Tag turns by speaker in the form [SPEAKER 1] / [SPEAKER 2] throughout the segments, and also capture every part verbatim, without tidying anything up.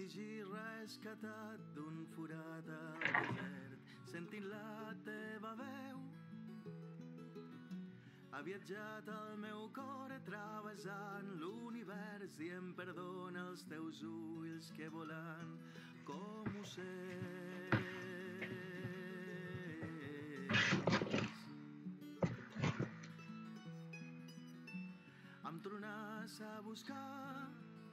[SPEAKER 1] Prestigi rescatat d'un forat al desert, sentint la teva veu. Ha viatjat el meu cor travessant l'univers i em perdona els teus ulls que volen com ocells. Em tornes a buscar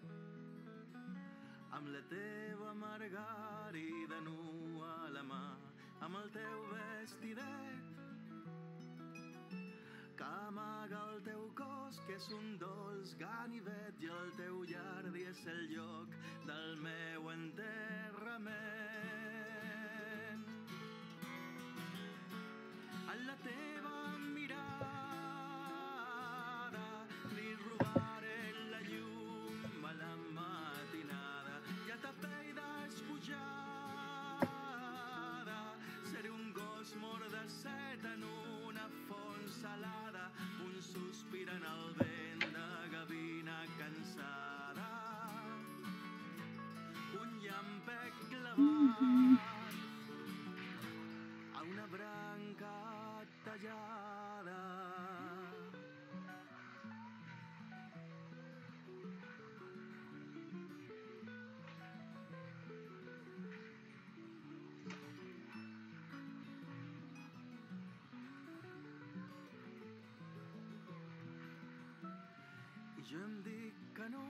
[SPEAKER 1] amb la teva margarida nua a la mà, amb el teu vestidet que amaga el teu cos, que és un dolç ganivet, i el teu jardí és el lloc del meu enterrament. En la teva mirada li robaré la llum a la matinada i a ta pell despujada seré un gos mort de set en una font salada, un sospir en el vent de gavina cansada, un llampec clavat a una branca tallada. I jo em dic que no,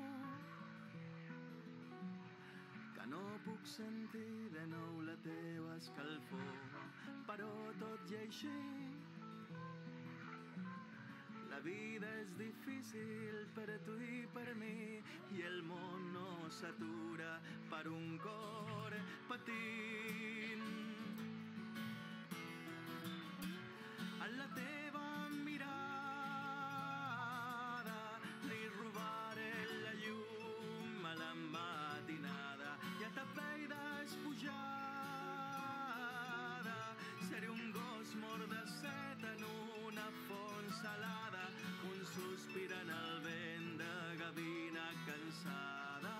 [SPEAKER 1] que no puc sentir de nou la teva escalfor, però tot i així la vida és difícil per tu i per mi, i el món no s'atura per un cor patint. En la teva mirada li robaré la llum a la matinada i a ta pell despujada seré un gos mort de set en una font salada, un sospir en el vent de gavina cansada,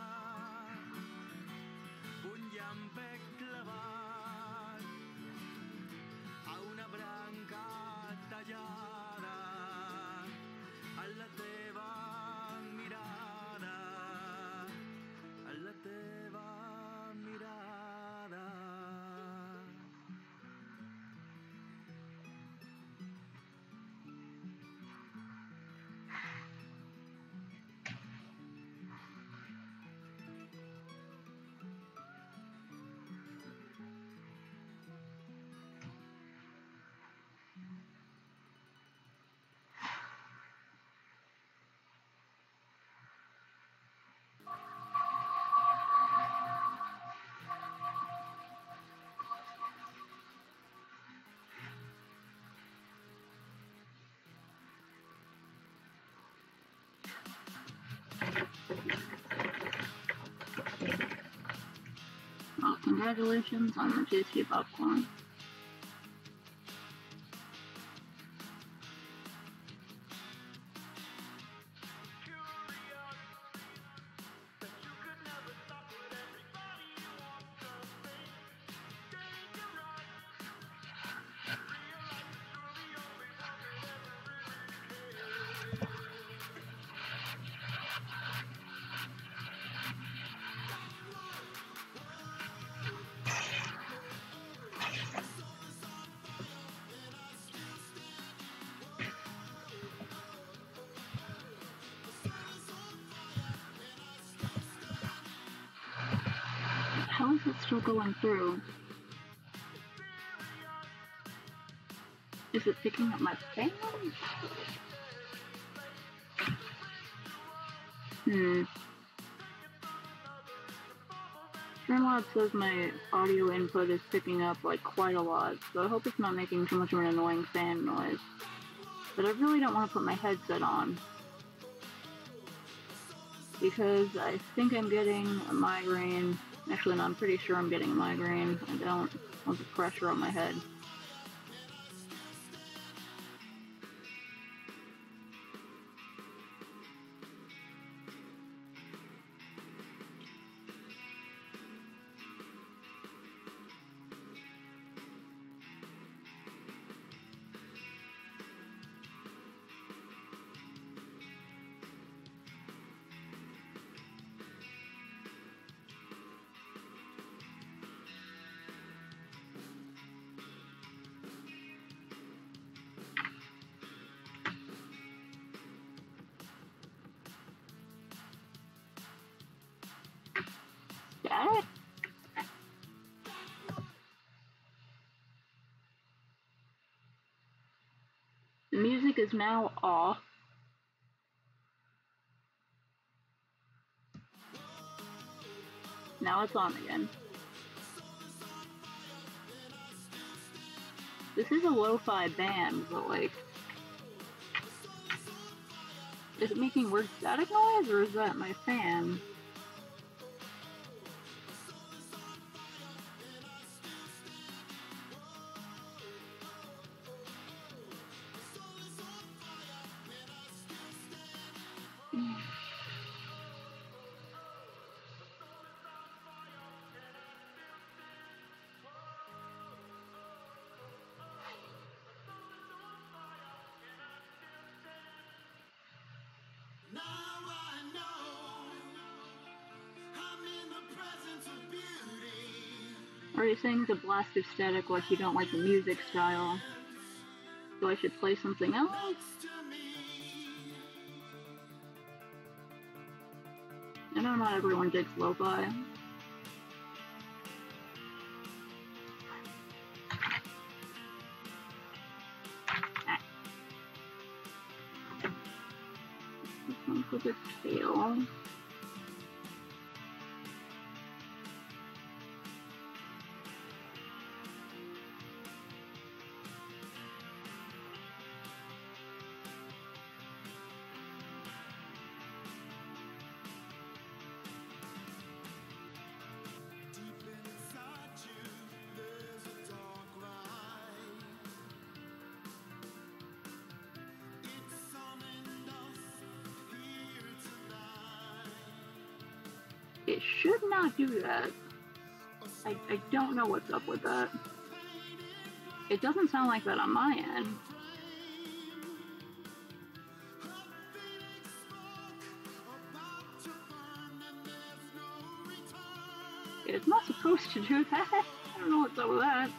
[SPEAKER 1] un llampec clavat a una branca tallada. En la teva mirada, en la teva mirada.
[SPEAKER 2] Well, congratulations on the tasty popcorn. How is it still going through? Is it picking up my fan? Hmm. Streamlabs says my audio input is picking up like quite a lot, so I hope it's not making too much of an annoying fan noise. But I really don't want to put my headset on, because I think I'm getting a migraine. Actually, no, I'm pretty sure I'm getting a migraine. I don't want the pressure on my head. music is now off. Now it's on again. This is a lo-fi band, but like, is it making weird static noise, or is that my fan? Are you saying it's a blast of static like you don't like the music style? So I should play something else? I know not everyone digs lo-fi. This one's a bit pale. It should not do that. I, I don't know what's up with that. It doesn't sound like that on my end. It's not supposed to do that. I don't know what's up with that.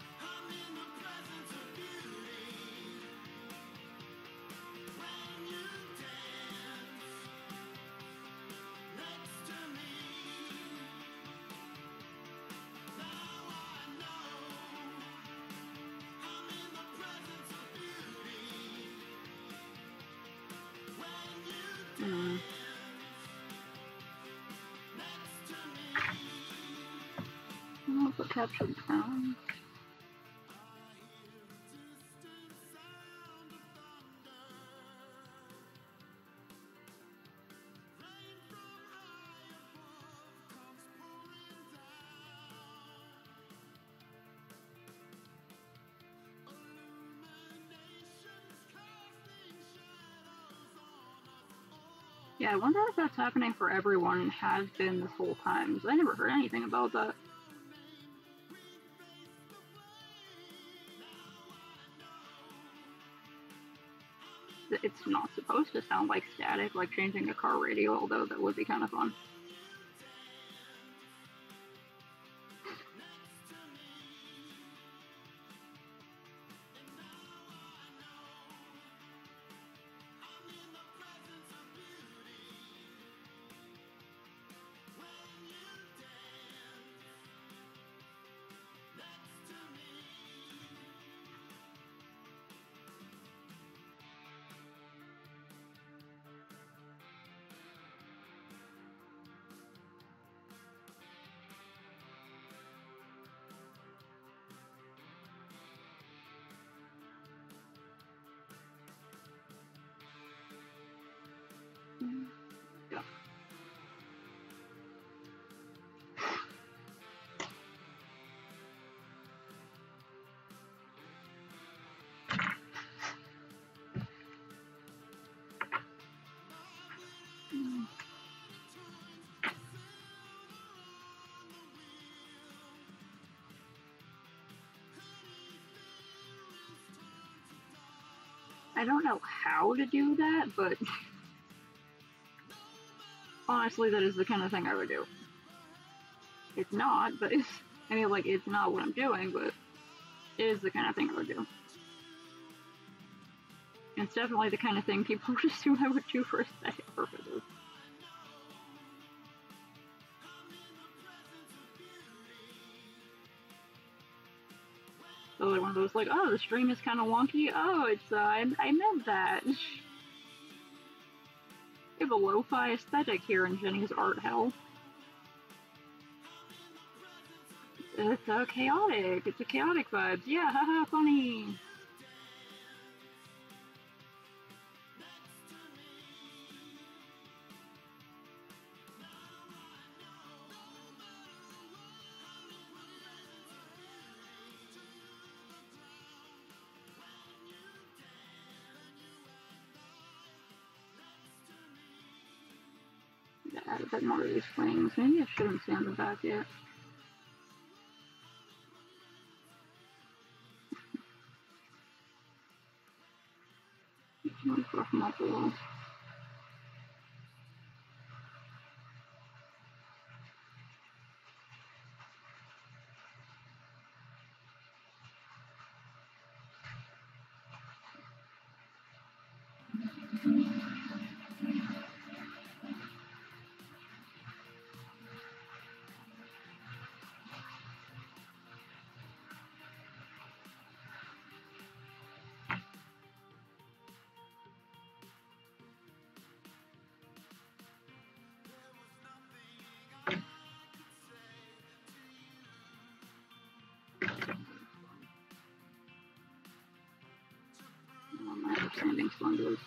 [SPEAKER 2] Hmm. I'll put captured sound. Yeah, I wonder if that's happening for everyone and has been this whole time, because I never heard anything about that. It's not supposed to sound like static, like changing a car radio, although that would be kind of fun. Yeah. I don't know how to do that, but honestly, that is the kind of thing I would do. It's not, but it's, I mean, like, it's not what I'm doing, but it is the kind of thing I would do. It's definitely the kind of thing people would assume I would do for aesthetic purposes. So like one of those like, oh, the stream is kind of wonky. Oh, it's uh, I, I meant that. We have a lo-fi aesthetic here in Jenny's art hell. It's uh, chaotic. It's a chaotic vibes. Yeah, haha, funny. Add a bit more of these wings. Maybe I shouldn't stand the back yet. Let's rough them up a little. Oh, my understanding splendors.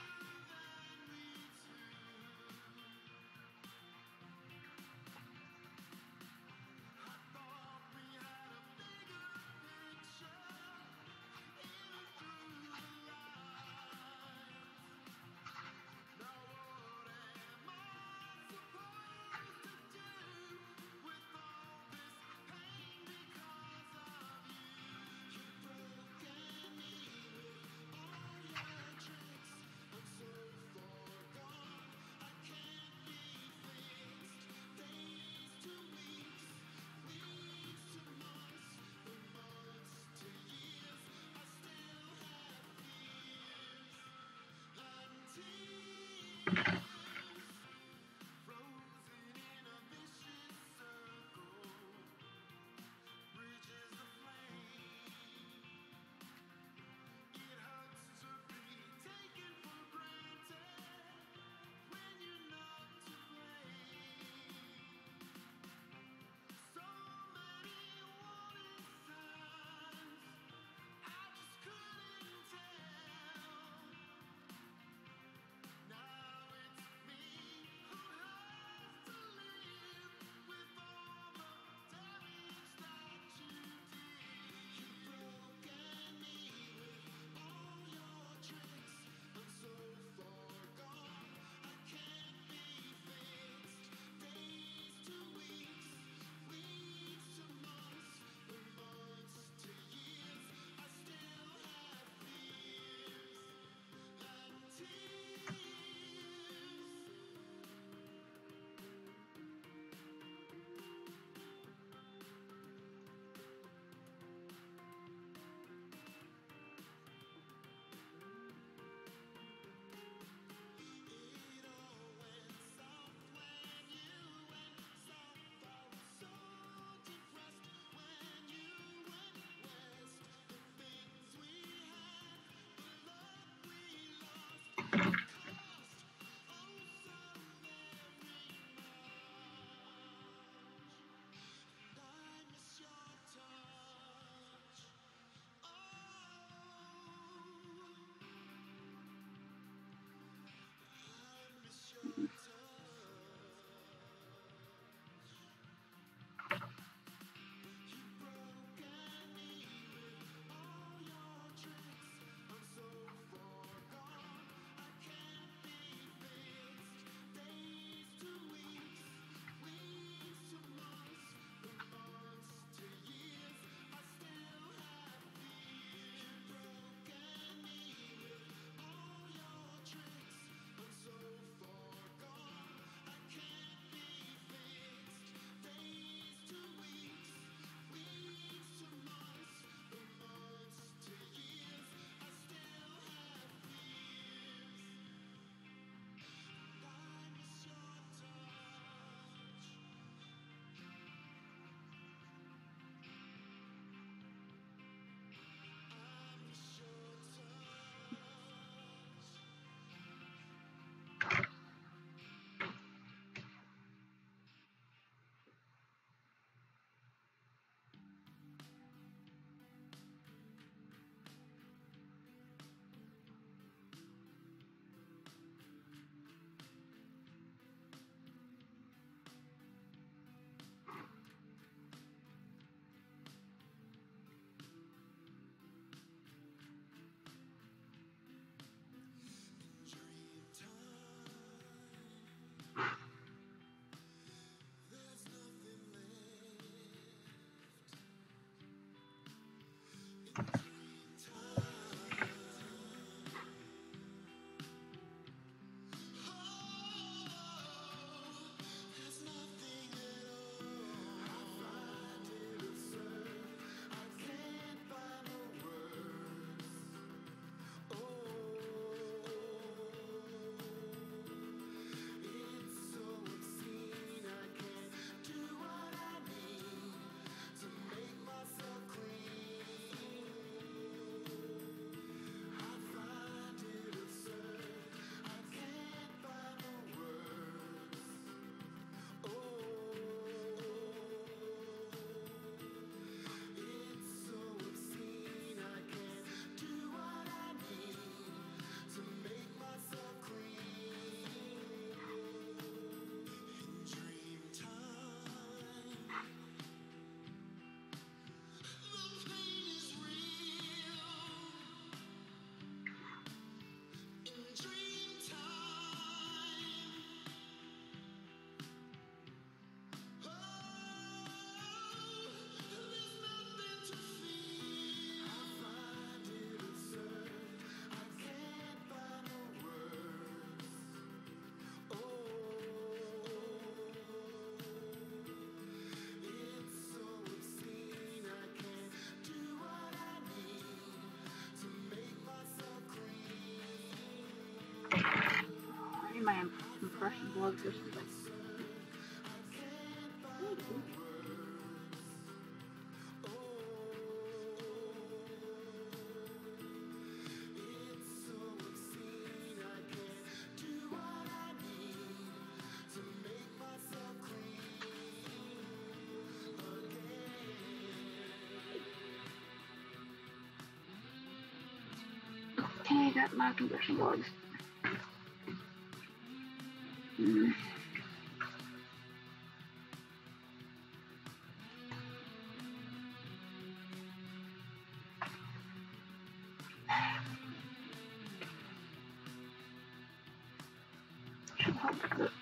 [SPEAKER 2] I need my compression gloves or something. Okay, got my compression gloves. Mm. Should help with it.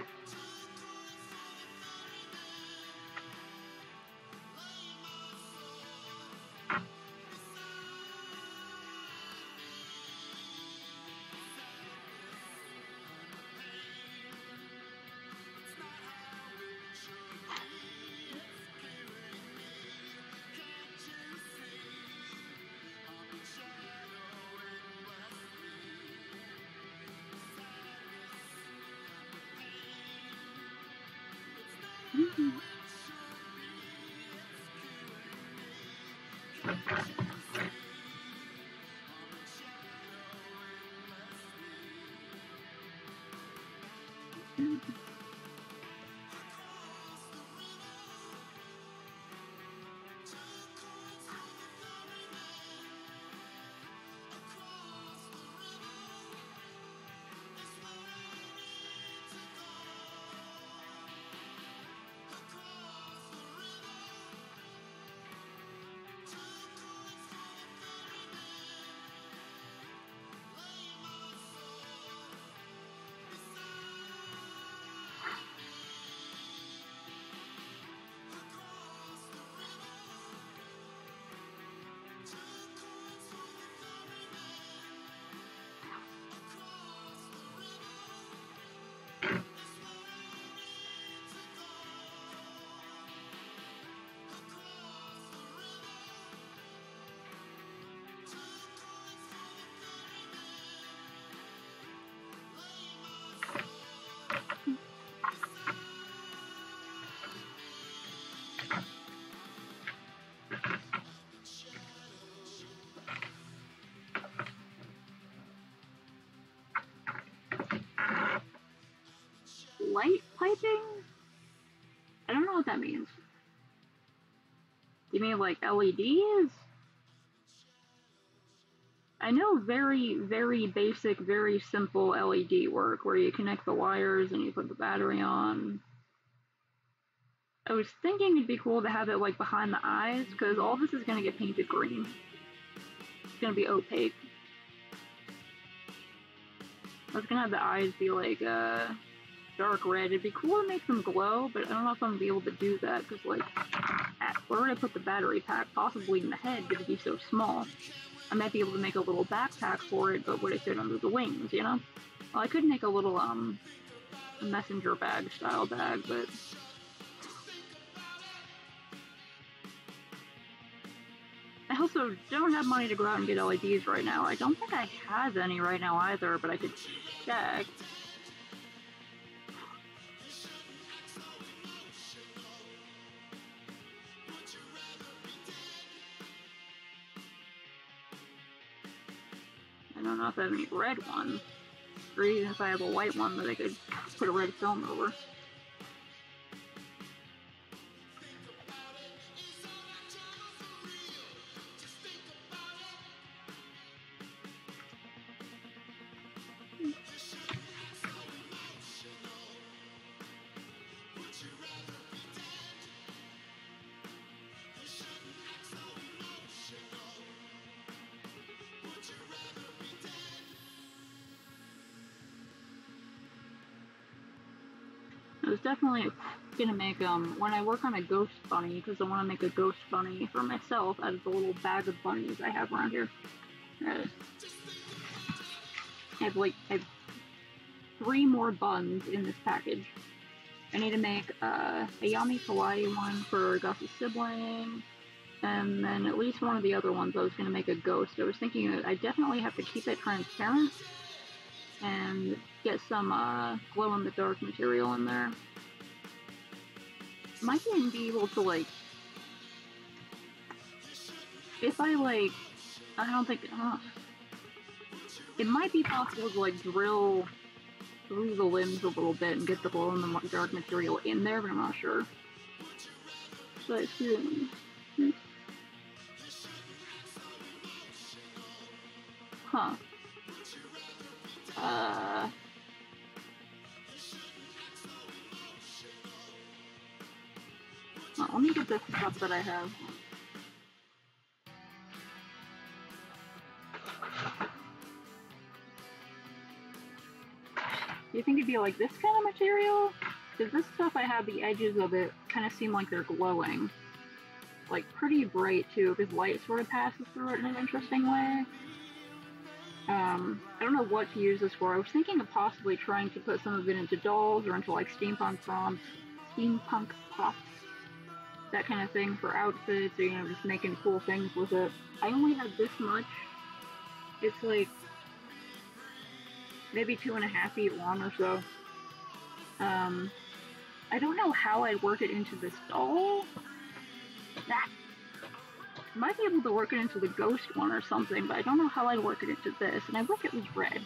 [SPEAKER 2] Light piping? I don't know what that means. You mean like L E Ds? I know very, very basic, very simple L E D work where you connect the wires and you put the battery on. I was thinking it'd be cool to have it like behind the eyes because all this is going to get painted green. It's going to be opaque. I was going to have the eyes be like uh, dark red. It'd be cool to make them glow, but I don't know if I'm going to be able to do that because like, at, where would I put the battery pack? Possibly in the head, but it'd be so small. I might be able to make a little backpack for it, but would it fit under the wings, you know? Well, I could make a little, um, messenger bag style bag, but... I also don't have money to go out and get L E Ds right now. I don't think I have any right now either, but I could check. I don't know if I have any red ones, or even if I have a white one that I could put a red film over. I was definitely gonna make, um, when I work on a ghost bunny, because I want to make a ghost bunny for myself out of the little bag of bunnies I have around here. Uh, I have, like, I have three more buns in this package. I need to make, uh, a Yami Kawaii one for Gus's sibling, and then at least one of the other ones I was gonna make a ghost. I was thinking that I definitely have to keep it transparent, and get some uh, glow-in-the-dark material in there. Might even be able to, like, if I, like, I don't think, uh, it might be possible to, like, drill through the limbs a little bit and get the glow-in-the-dark material in there, but I'm not sure. But, hmm. Huh. Uh... Well, let me get this stuff that I have. You think it'd be like this kind of material? Because this stuff I have, the edges of it kind of seem like they're glowing. Like, pretty bright, too, because light sort of passes through it in an interesting way. Um, I don't know what to use this for. I was thinking of possibly trying to put some of it into dolls or into, like, steampunk prompts, steampunk props, that kind of thing for outfits, or, you know, just making cool things with it. I only have this much. It's, like, maybe two and a half feet long or so. Um, I don't know how I'd work it into this doll. That might be able to work it into the ghost one or something, but I don't know how I'd work it into this, and I wish it was red.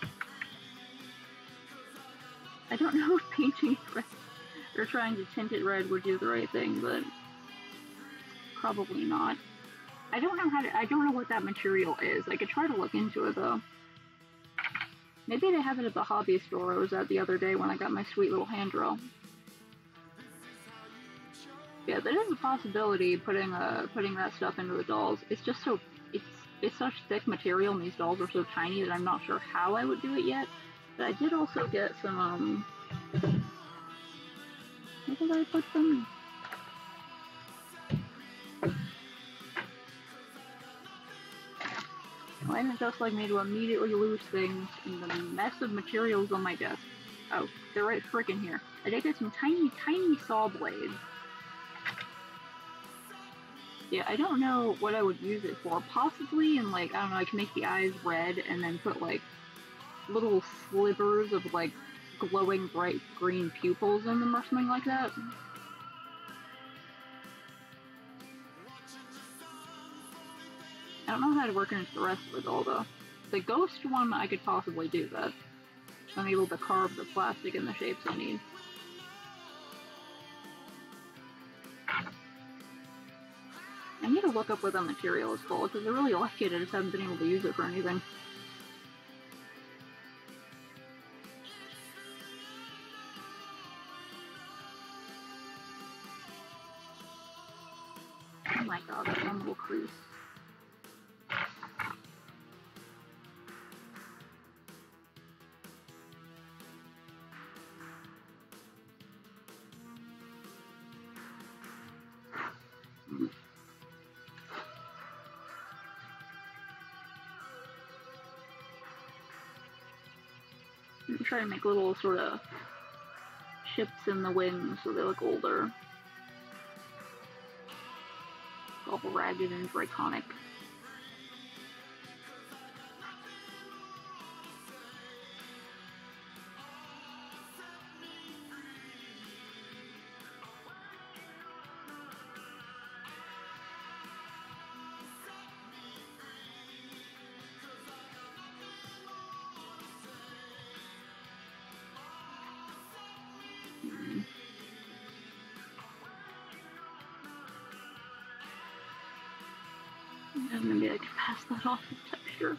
[SPEAKER 2] I don't know if painting it red or trying to tint it red would do the right thing, but probably not. I don't know how to, I don't know what that material is. I could try to look into it though. Maybe they have it at the hobby store I was at the other day when I got my sweet little hand drill. Yeah, that is a possibility, putting uh putting that stuff into the dolls. It's just so it's it's such thick material and these dolls are so tiny that I'm not sure how I would do it yet. But I did also get some um where did I put them? Why didn't it just like me to immediately lose things in the mess of materials on my desk? Oh, they're right frickin' here. I did get some tiny, tiny saw blades. Yeah, I don't know what I would use it for. Possibly in, like, I don't know, I can make the eyes red and then put, like, little slivers of, like, glowing bright green pupils in them or something like that. I don't know how to work into the rest of it all, though. The ghost one, I could possibly do that. I'm able to carve the plastic in the shapes I need. I need to look up what that material is called, because I really like it, I just haven't been able to use it for anything. Oh my god, that one little crease. I'm trying to make little sort of chips in the wings so they look older. All ragged and draconic. And maybe I can pass that off as texture.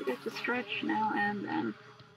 [SPEAKER 2] get to stretch now and then.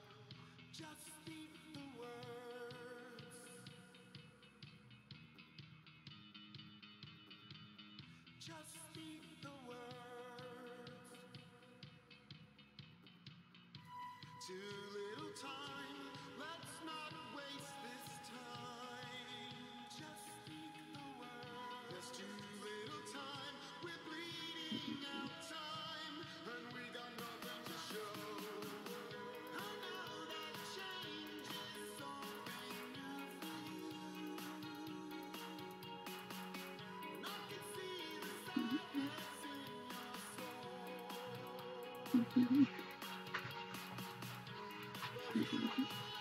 [SPEAKER 2] Mm-hmm. Mm-hmm.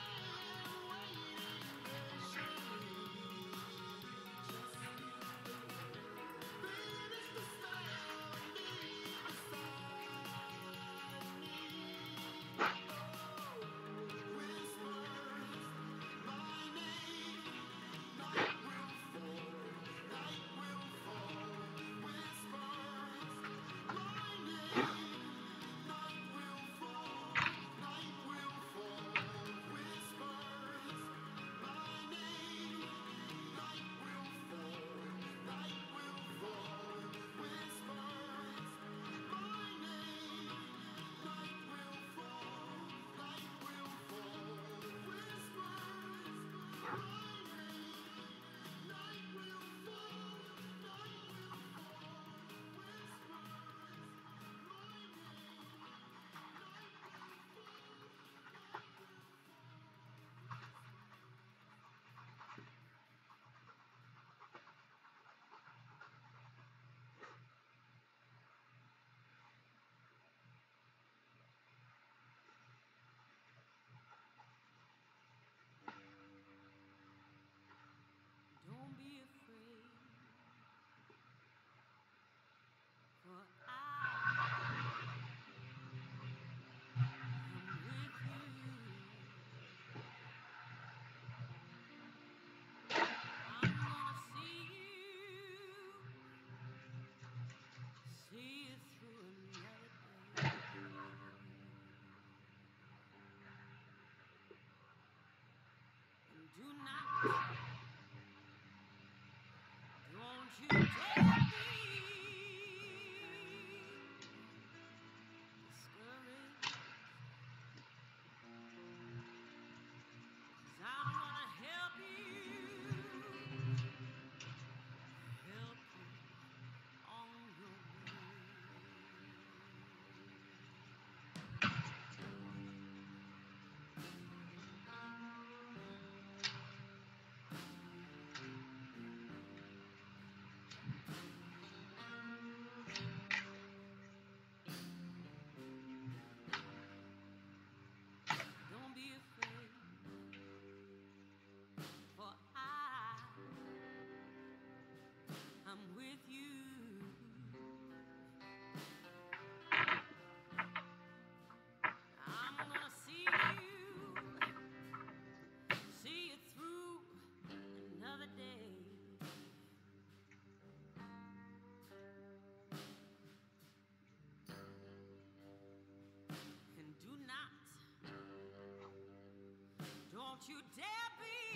[SPEAKER 3] You dare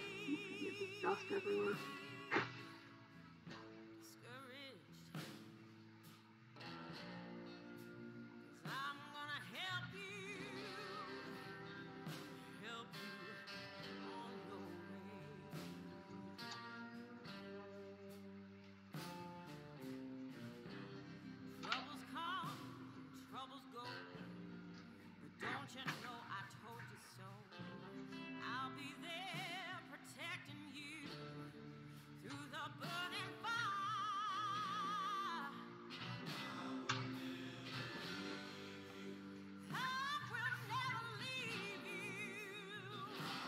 [SPEAKER 3] be
[SPEAKER 2] dust everywhere.
[SPEAKER 3] discouraged, 'cause I'm gonna help you, help you on your way. Troubles come, troubles go, but don't you know I told you so? I'll be there protecting you through the burning fire. I will never leave you.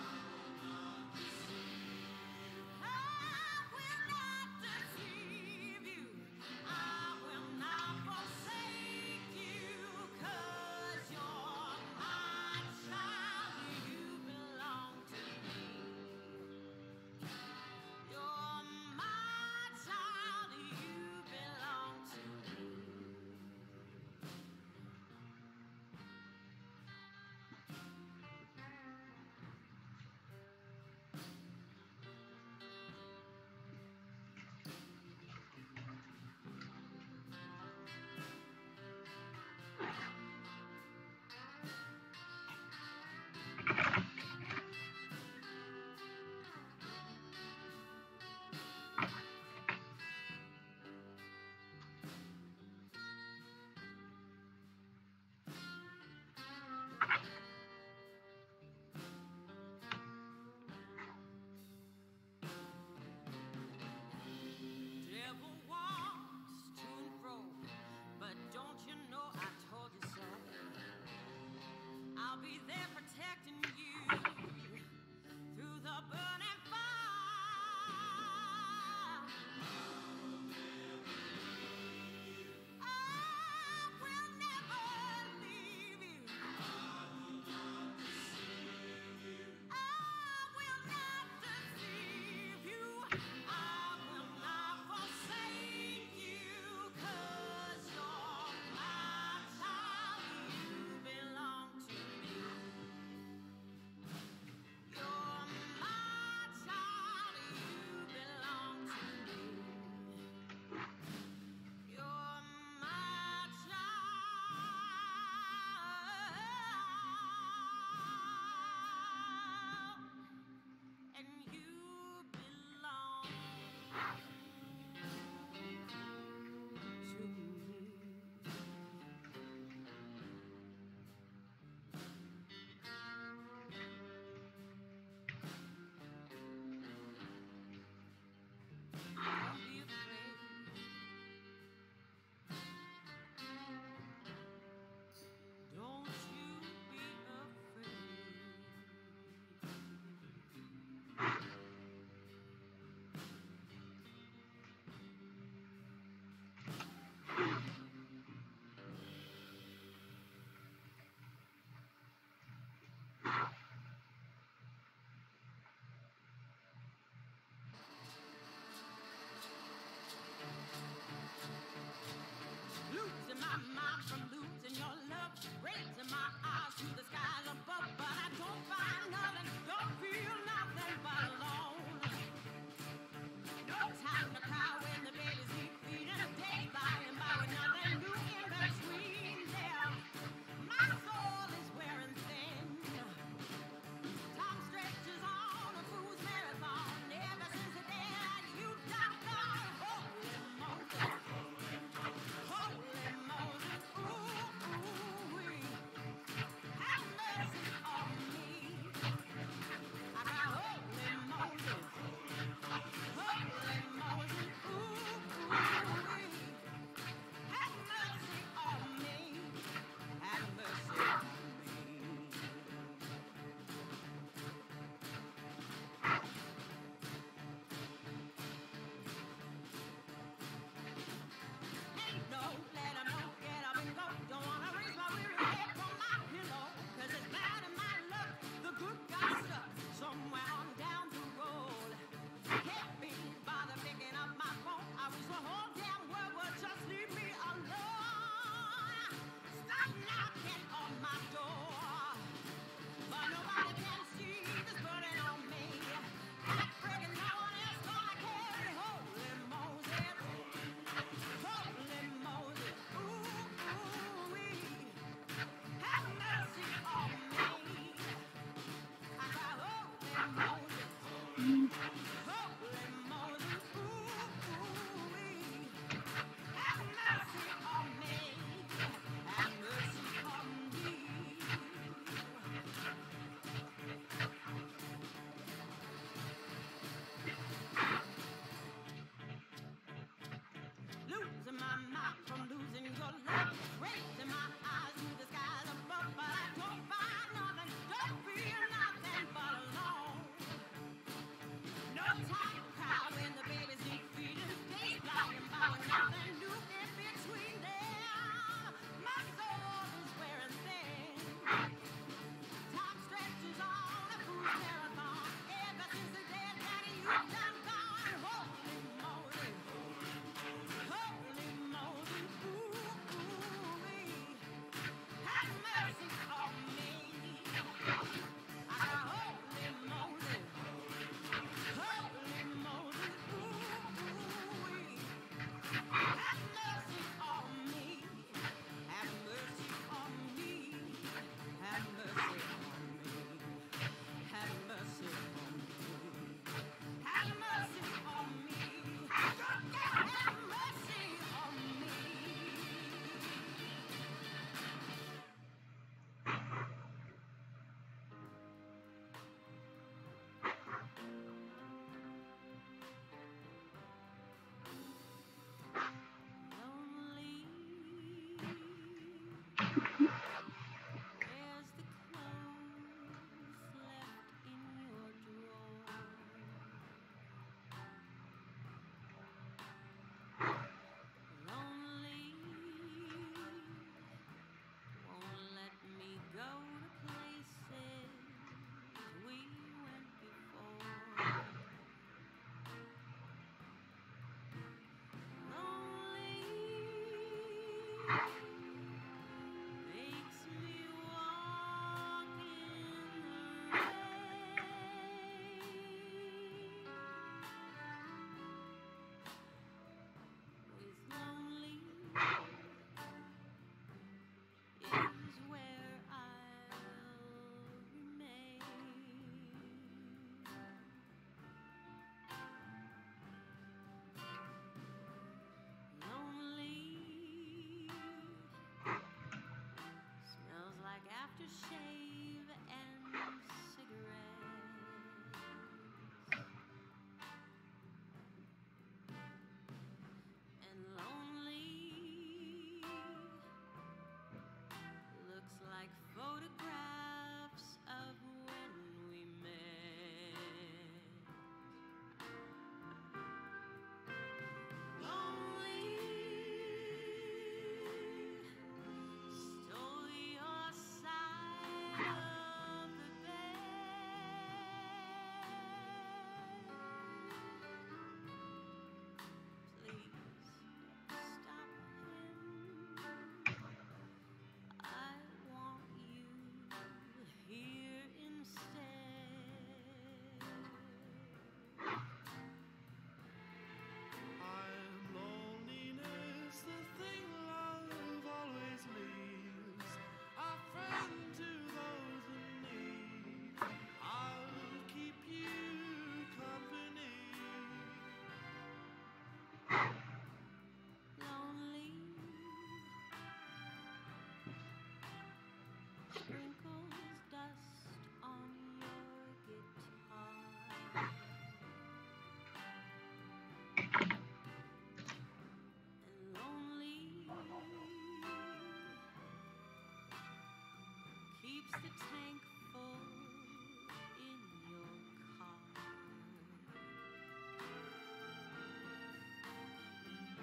[SPEAKER 3] I will not deceive you. I will not forsake you, 'cause you're mine.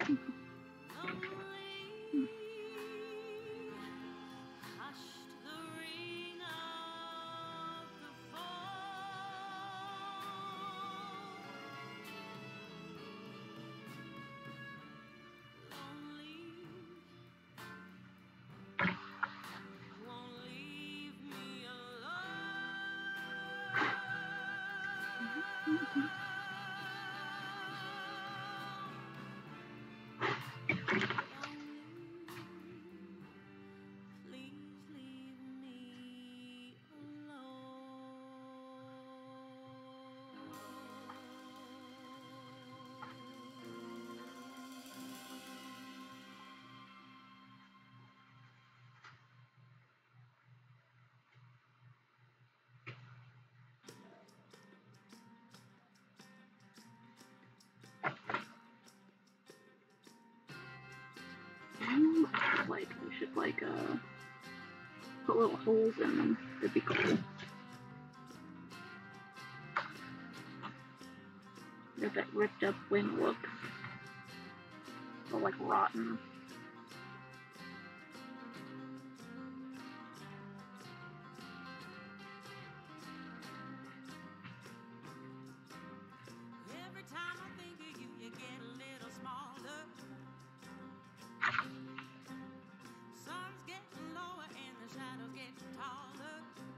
[SPEAKER 3] Hushed the ring of the fall. Lonely, won't leave me alone. Please leave me
[SPEAKER 2] Mm, like we should like uh put little holes in them. That'd be cool. There's that ripped up wing look. Or like rotten.
[SPEAKER 3] Every time I think of you, you get a little smaller. Sun's getting lower and the shadows getting taller.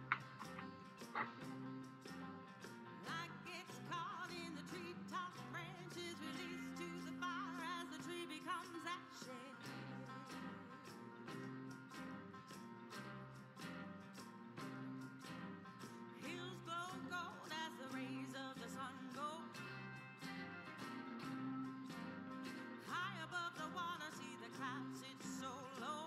[SPEAKER 3] Light gets caught in the treetop branches, released to the fire as the tree becomes ashes. Hills glow gold as the rays of the sun go. High above the water, see the clouds sit so low.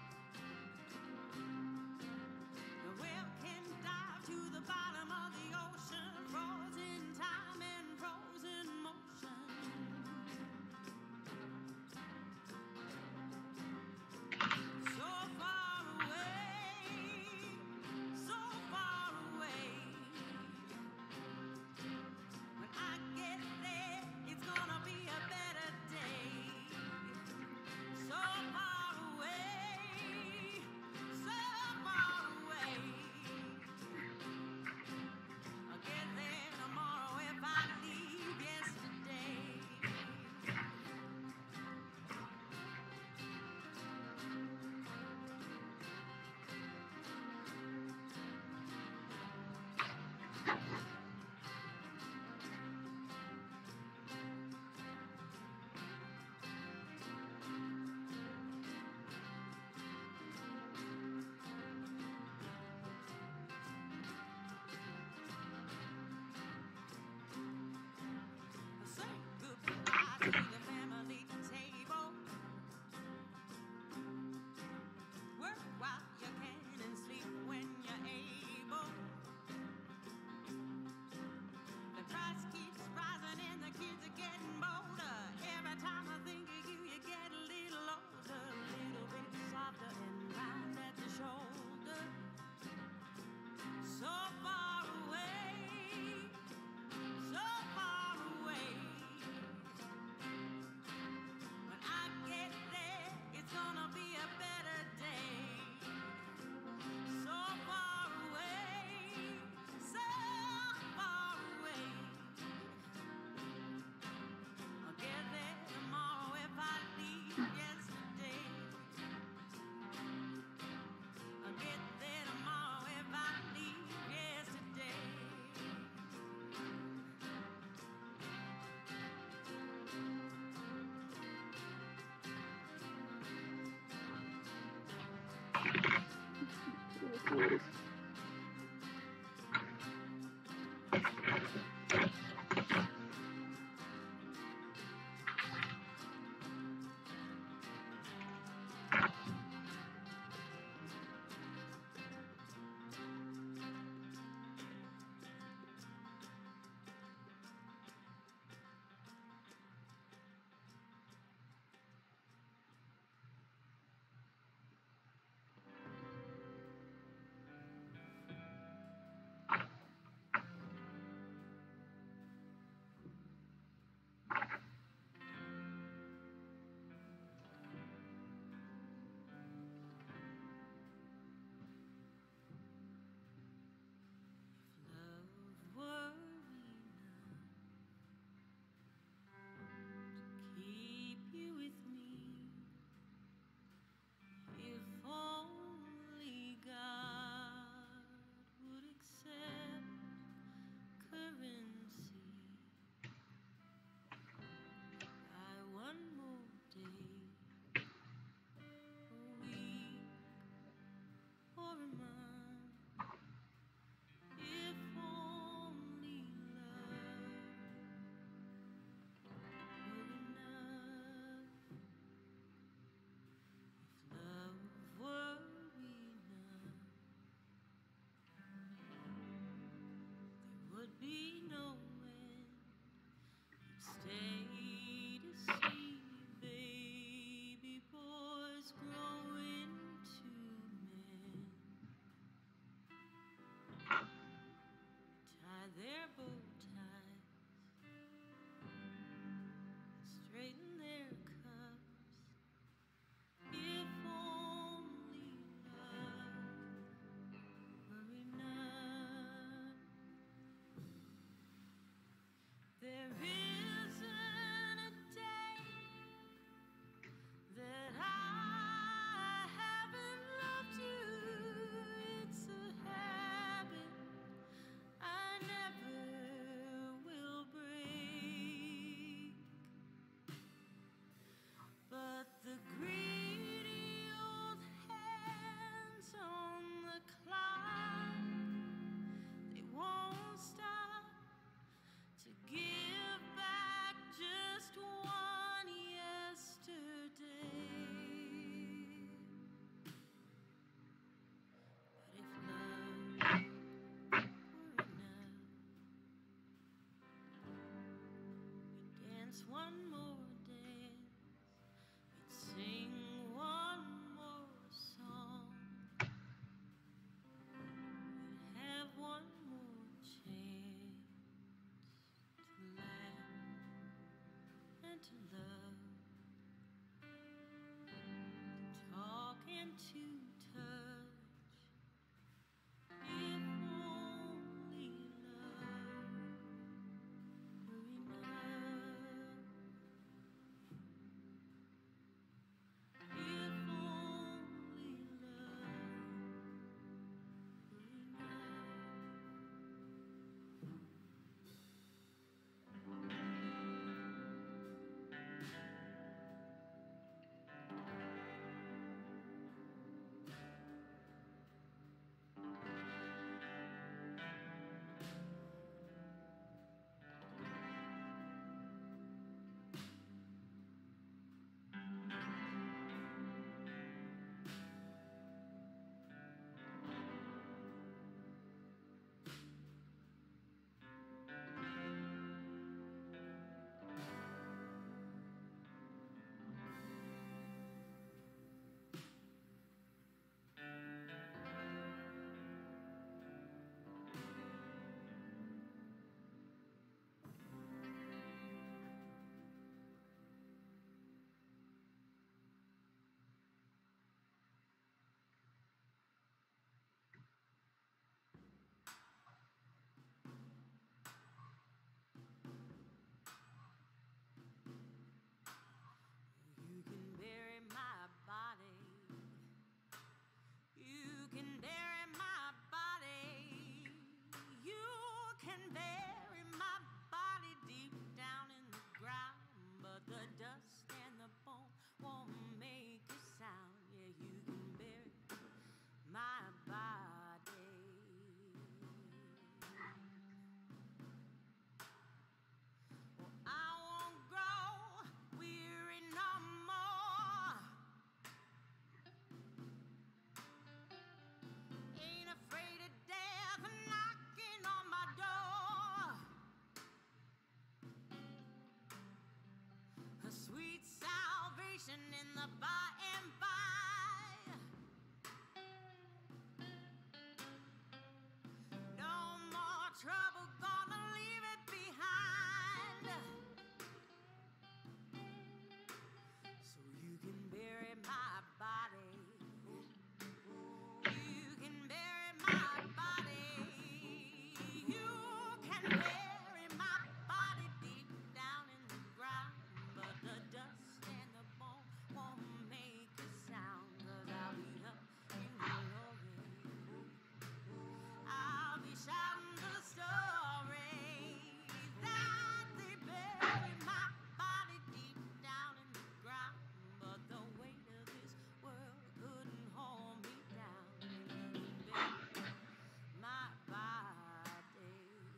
[SPEAKER 3] The whale can dive to the bottom of the ocean, frozen time and frozen motion. So far away, so far away. When I get there, it's gonna be a better day. So far away, so far away. I'll get there tomorrow if I leave yesterday. Say goodbye to the family table. Work while you can and sleep when you're able. The price keeps rising and the kids are getting bolder. Every time I think of you, you get a little older, a little bit softer and round at the shoulder. So far away, so far away. When I get there, it's gonna be a better day. So far away, so far away. I'll get there tomorrow if I leave yesterday. I'll get there tomorrow if I leave yesterday.
[SPEAKER 2] Holes.
[SPEAKER 3] dance one more dance. We'd sing one more song. We'd have one more chance to laugh and to love, to talk and to touch. If only love were enough. If only love were You can bury my body. You can bury my body. You can bury my body deep down in the ground, but the dust and the bone won't make a sound. Yeah, you can bury my body. Well, I won't grow weary no more. Ain't afraid of death knocking on my door. A sweet salvation in the by and by. No more trouble, gonna leave it behind. So you can bury my body. You can bury my body. You can bury my body deep down in the ground, but the dust and the bone won't make a sound. 'Cause I'll be up in glory. I'll be shouting the story that they bury my body deep down in the ground, but the weight of this world couldn't hold me down. Bury my body.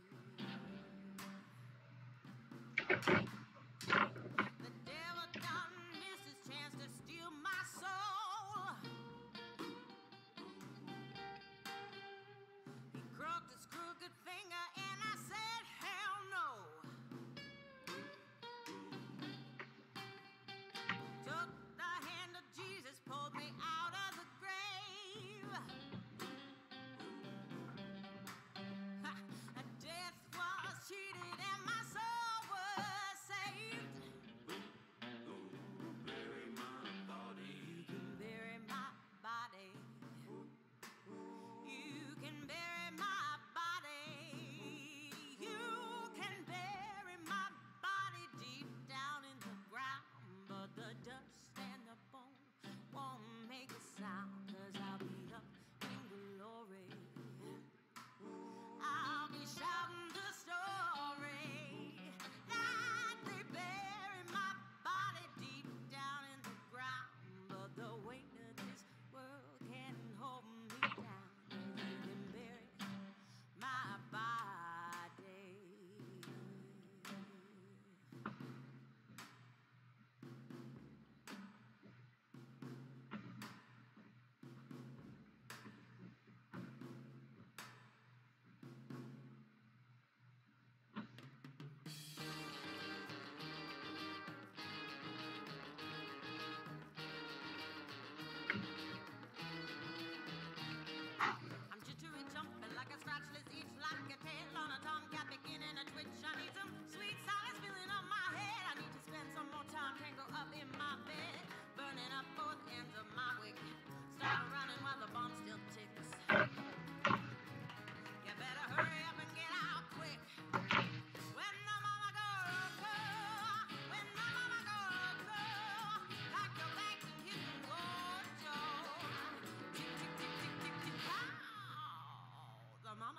[SPEAKER 3] The devil done missed his chance to steal my soul. He crooked his crooked finger and I said, hell no. Took the hand of Jesus, pulled me out of the grave. Ha, death was cheated and my soul was saved.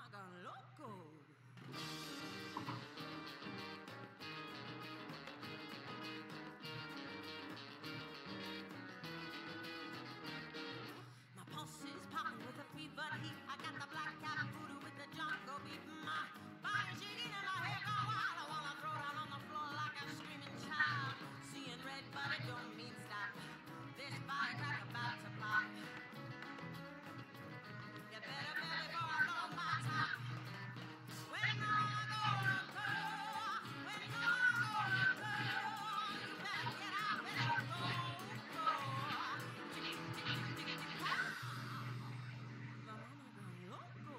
[SPEAKER 3] Mama gone loco. My pulse is popping with a fever heat. I got the black cat voodoo with the jungle beat. My body shaking and my hair gone wild. I wanna throw down on the floor like a screaming child. Seeing red, but it don't mean stop. This firecrack about to pop. You better bet before I blow my top. When I go to girl, when I go to girl, you better get out, better go, go. Tick, tick, tick, tick, tick, pow. The mama gone loco.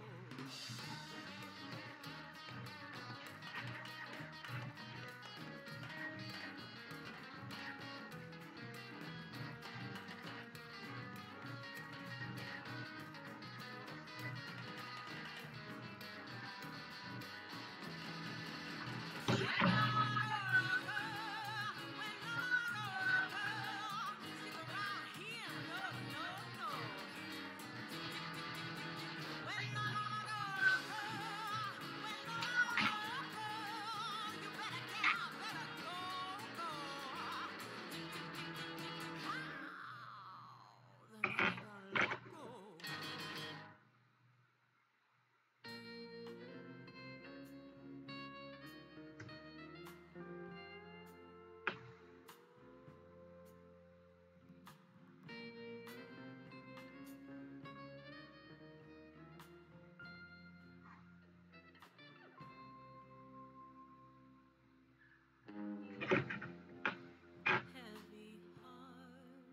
[SPEAKER 3] Heavy heart,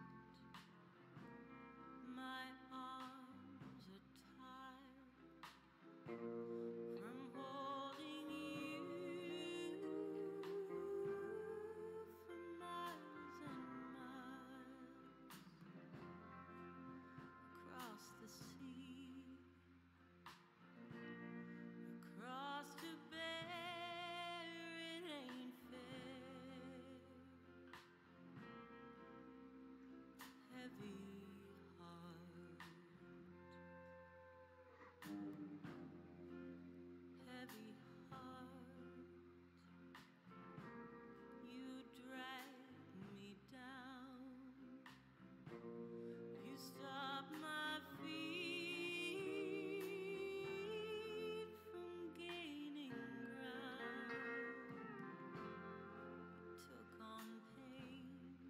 [SPEAKER 3] my arms are tired from holding you for miles and miles across the sea, across the bear, it ain't fair. Heavy heart, heavy heart, you drag me down, you stop my feet from gaining ground, took on pain,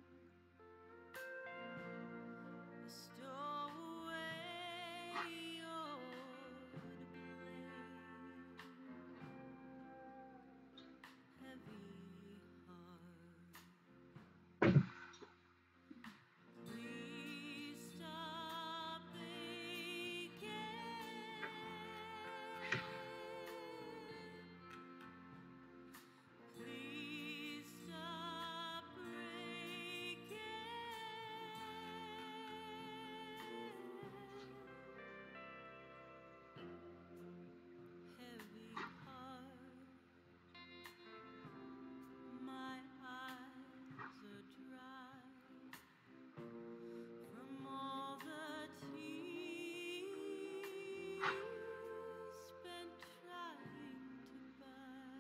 [SPEAKER 3] stow away your blame. Heavy heart, please stop aching. Please stop breaking. Heavy heart, my eyes are dry from all the tears spent trying to buy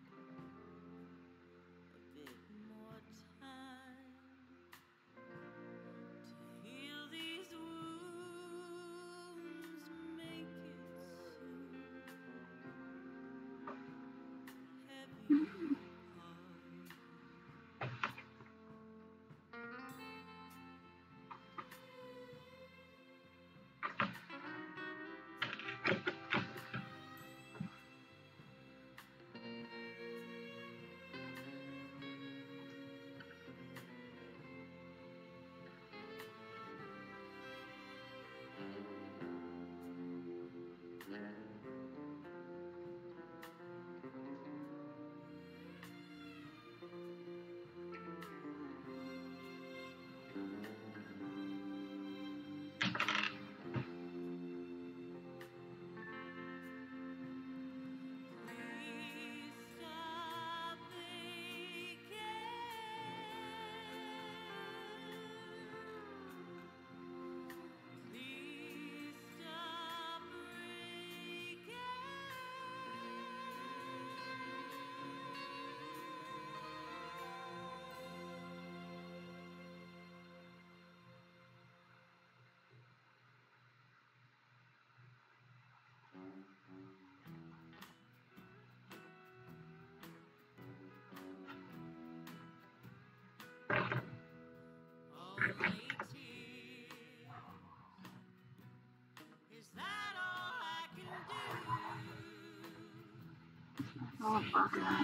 [SPEAKER 3] a bit more time to heal these wounds. Make it soon. Heavy heart.
[SPEAKER 2] Oh, fuck that.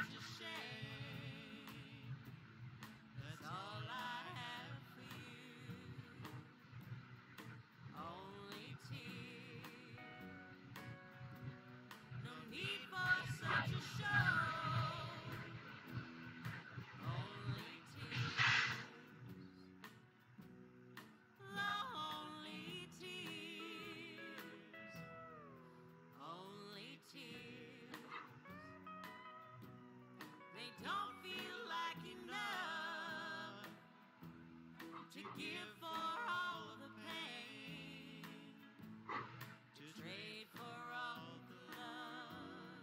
[SPEAKER 3] Don't feel like enough to give for all the pain, to trade for all the love.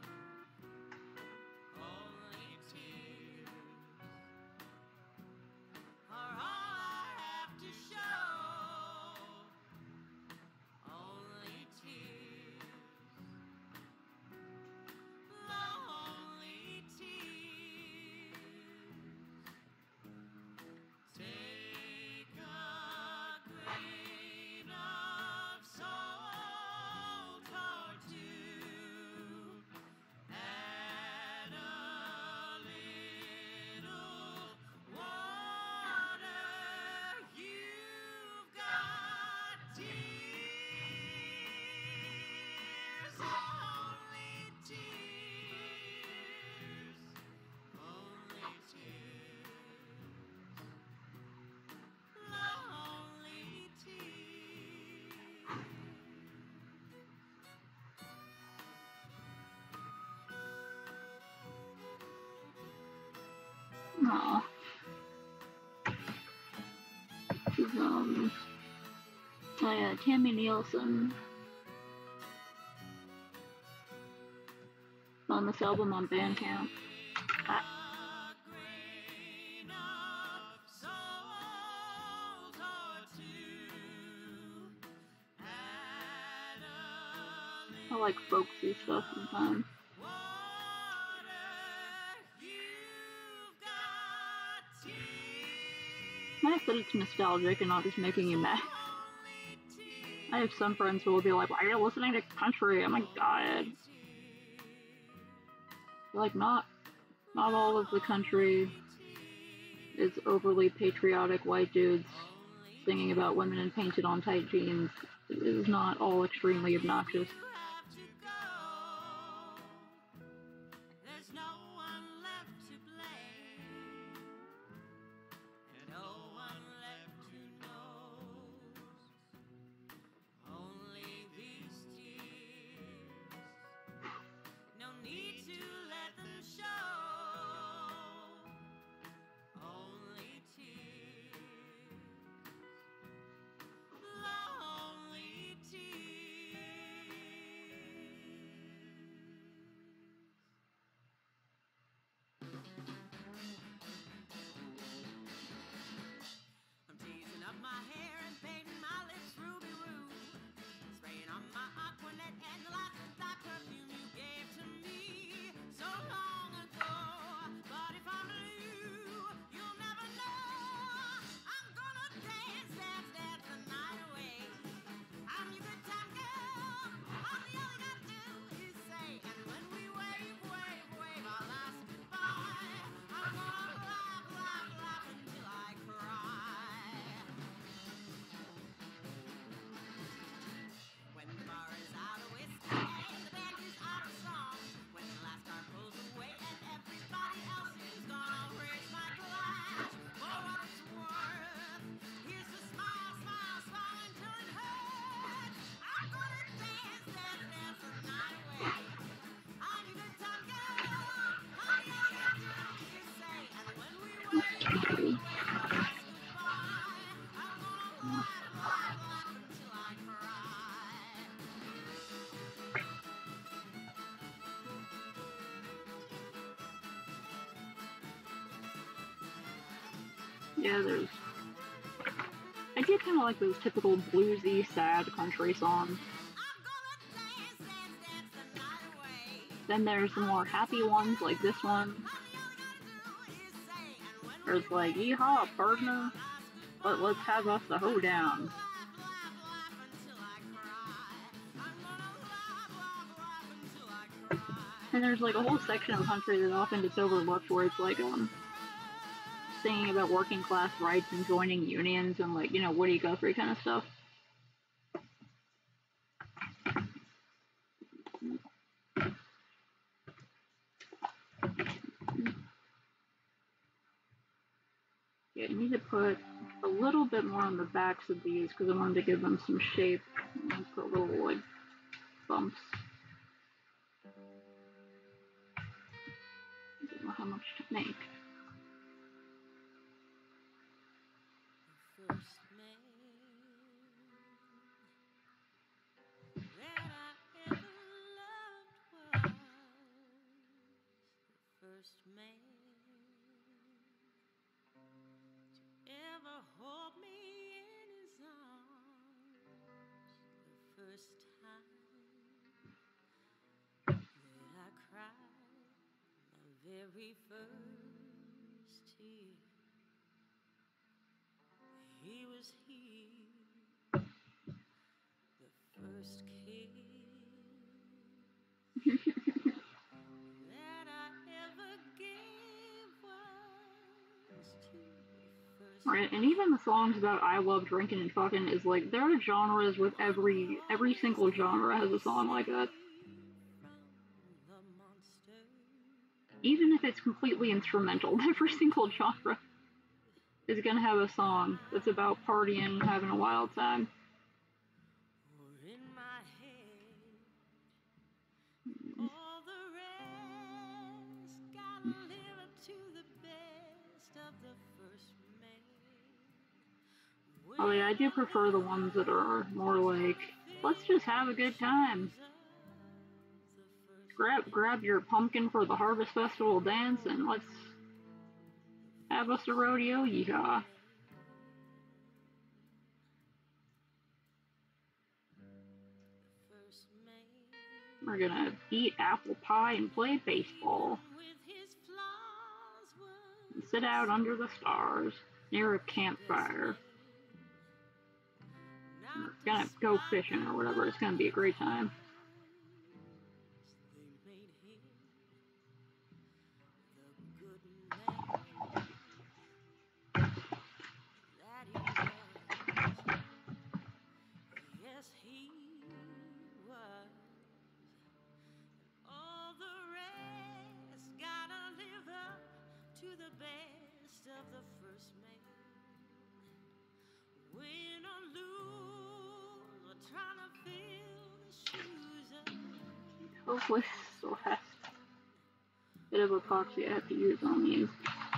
[SPEAKER 3] Only tears are all I have to show. Only tears, lonely tears. Take a grain of salt or two, add a little water. You've got tears, only tears, only tears. Lonely tears.
[SPEAKER 2] Aw. This is, um, oh yeah, Tammy Nielsen on this album on Bandcamp. Ah,
[SPEAKER 3] A grain of salt or two, add a
[SPEAKER 2] I like folksy stuff sometimes.
[SPEAKER 3] water. You've got tears,
[SPEAKER 2] Nice that it's nostalgic and not just making you mad.
[SPEAKER 3] only tears.
[SPEAKER 2] I have some friends who will be like, why are you listening to country? I'm like, God. Like, not, not all of the country is overly patriotic white dudes singing about women in painted on tight jeans. It is not all extremely obnoxious.
[SPEAKER 3] Have to go. There's no one left to blame, and no one left who knows. Only these tears. No need to let them show. Only tears. Lonely I'm teasing up my hair and painting my lips ruby rouge, spraying on my Aquanet and lots of that perfume you gave to me so long ago. But if I'm blue, you'll never know. I'm gonna dance, dance, dance the night away. I'm your good time girl. All you gotta do is say, and when we wave, wave, wave our last goodbye, I'm gonna laugh, laugh, laugh until I cry. When the bar is out of whiskey and the band is out of song, when the last car pulls away and everybody else is gone, I'll raise my glass for what it's worth. Here's a smile, smile, smile until it hurts. I'm gonna dance, dance, dance the night away. I'm your good time girl. All you gotta do is say, and when we wave, wave our last goodbye, I'm gonna laugh, laugh, laugh until I cry.
[SPEAKER 2] Yeah, there's. I do kind of like those typical bluesy, sad country songs.
[SPEAKER 3] I'm gonna dance, dance, dance the night away.
[SPEAKER 2] Then there's the more happy ones, like this one,
[SPEAKER 3] All you gotta do is say, and when
[SPEAKER 2] where it's like, yeehaw, partner, but let's have us a hoedown.
[SPEAKER 3] laugh, laugh, laugh until I cry. I'm gonna laugh, laugh, laugh until I cry.
[SPEAKER 2] And there's like a whole section of the country that often gets overlooked where it's like um singing about working class rights and joining unions and like, you know, Woody Guthrie kind of stuff. Yeah, you need to put a little bit more on the backs of these because I wanted to give them some shape. And put little like bumps. I don't know how much to make.
[SPEAKER 3] The first man that I ever loved was the first man to ever hold me in his arms. The first time that I cried my very first tear. He was here, the first kiss that I ever gave was to the first.
[SPEAKER 2] Right, and even the songs about I love drinking and fucking is like there are genres with every every single genre has a song like that. Even if it's completely instrumental, every single genre is gonna have a song that's about partying and having a wild time.
[SPEAKER 3] Or in my head, all the rest gotta live up to the best of the first man.
[SPEAKER 2] Oh yeah, I do prefer the ones that are more like, let's just have a good time. Grab grab your pumpkin for the Harvest Festival dance and let's have us a rodeo, yeehaw. We're gonna eat apple pie and play baseball. And sit out under the stars near a campfire. We're gonna go fishing or whatever. It's gonna be a great time.
[SPEAKER 3] Yes, he was. All the rest gotta live up to the best of the first man. Win or lose, we're trying to fill the shoes up.
[SPEAKER 2] Hopefully still has a bit of epoxy I have to use on these.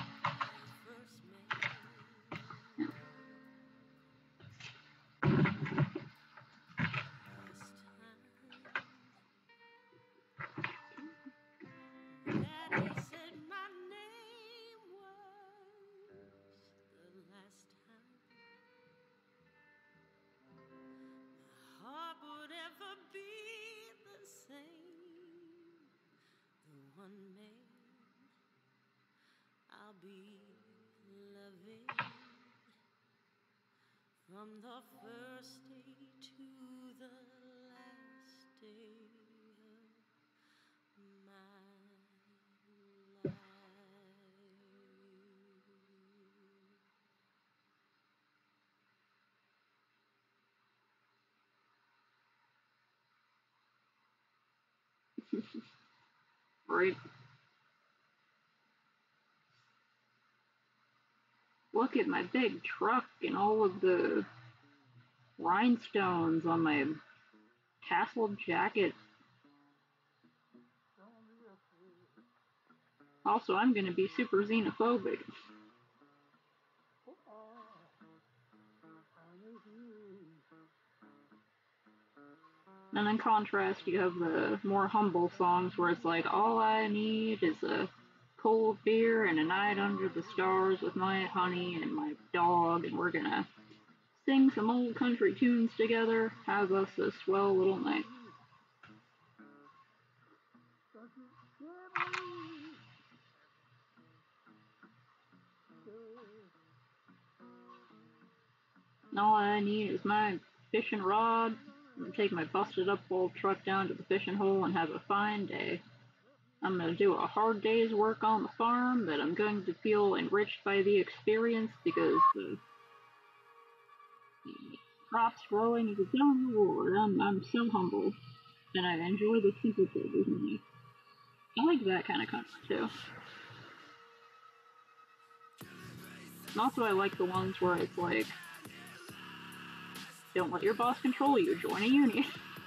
[SPEAKER 3] I'll be loving from the first day to the last day of my life.
[SPEAKER 2] Right. Look at my big truck and all of the rhinestones on my tassel jacket. Also, I'm gonna be super xenophobic. And in contrast, you have the more humble songs where it's like, all I need is a cold beer and a night under the stars with my honey and my dog, and we're gonna sing some old country tunes together, have us a swell little night. And all I need is my fishing rod, and take my busted up old truck down to the fishing hole and have a fine day. I'm going to do a hard day's work on the farm, but I'm going to feel enriched by the experience because the, the crops growing is a dumb reward. I'm, I'm so humble, and I enjoy the simple pleasures in life. I like that kind of country, too. And also I like the ones where it's like, don't let your boss control you, join a union.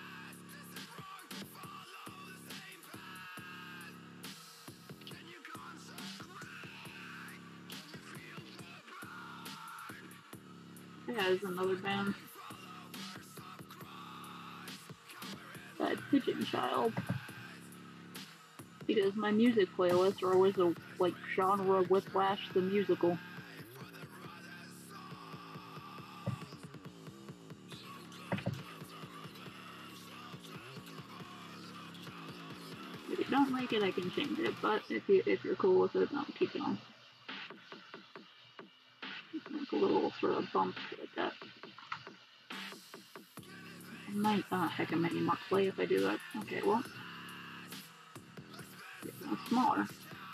[SPEAKER 2] Yeah, there's another band. That Pigeon Child. Because my music playlists are always a, like, genre Whiplash the musical. If you don't like it, I can change it, but if, you, if you're cool with it, I'll keep it on. Like a little sort of bump like that. I might, oh heck, I might need more clay if I do that. Okay, well. It's now smaller.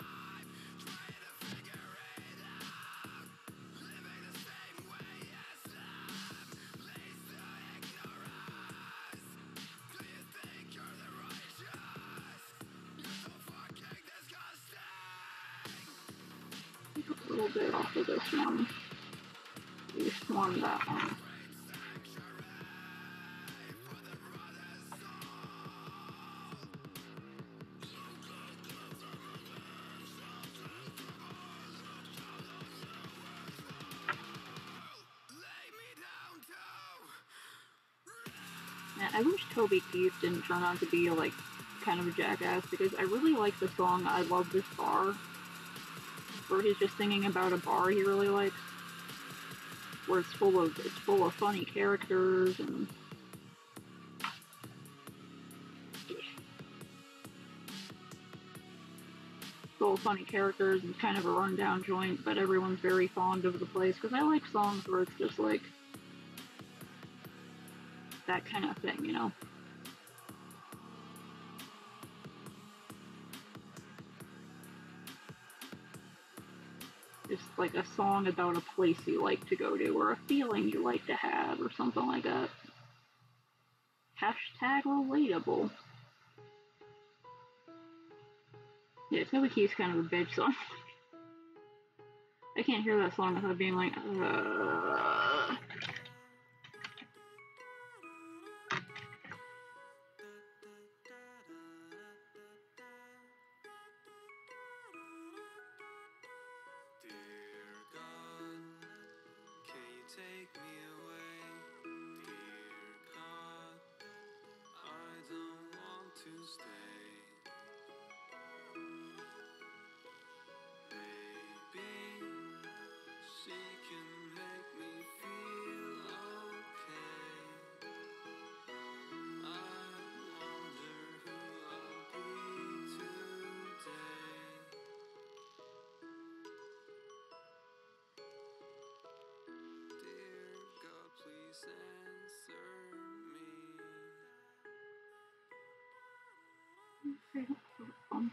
[SPEAKER 2] A little bit off of this one. You swarm that one. I wish Toby Keith didn't turn out to be, like, kind of a jackass, because I really like the song I Love This Bar, where he's just singing about a bar he really likes, where it's full of, it's full of funny characters, and full of funny characters, and kind of a rundown joint, but everyone's very fond of the place, because I like songs where it's just, like, that kind of thing, you know? Just like a song about a place you like to go to, or a feeling you like to have, or something like that. Hashtag relatable. Yeah, Toby Keith's kind of a bitch, so I can't hear that song without being like, uh...
[SPEAKER 1] Take me away, dear God, I don't want to stay. Maybe she can make me feel okay. I wonder who I'll be today. Dear God, please answer me.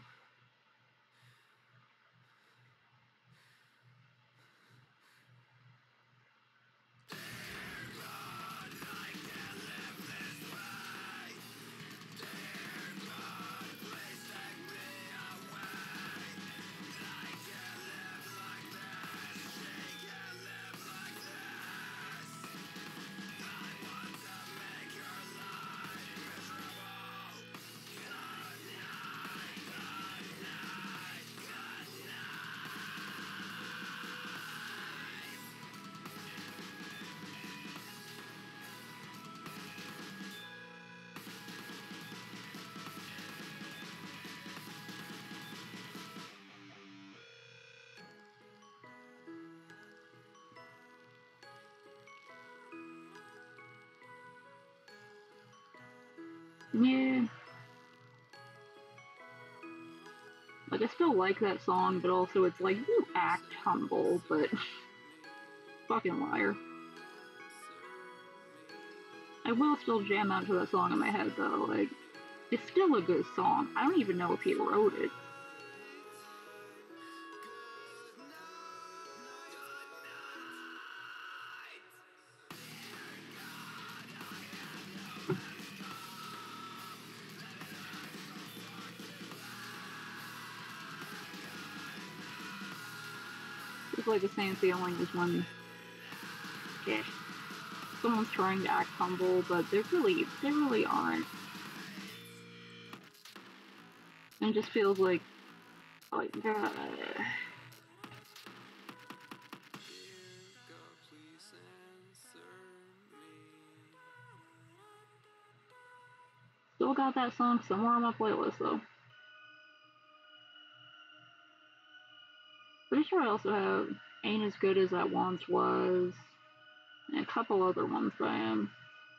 [SPEAKER 2] Yeah. Like, I still like that song, but also it's like, you act humble, but fucking liar. I will still jam out to that song in my head, though, like, It's still a good song. I don't even know if he wrote it. It's like the same feeling as when yeah, someone's trying to act humble, but they're really, they really aren't. And it just feels like, like, uh, still got that song somewhere on my playlist though. Pretty sure I also have Ain't As Good As I Once Was, and a couple other ones by him.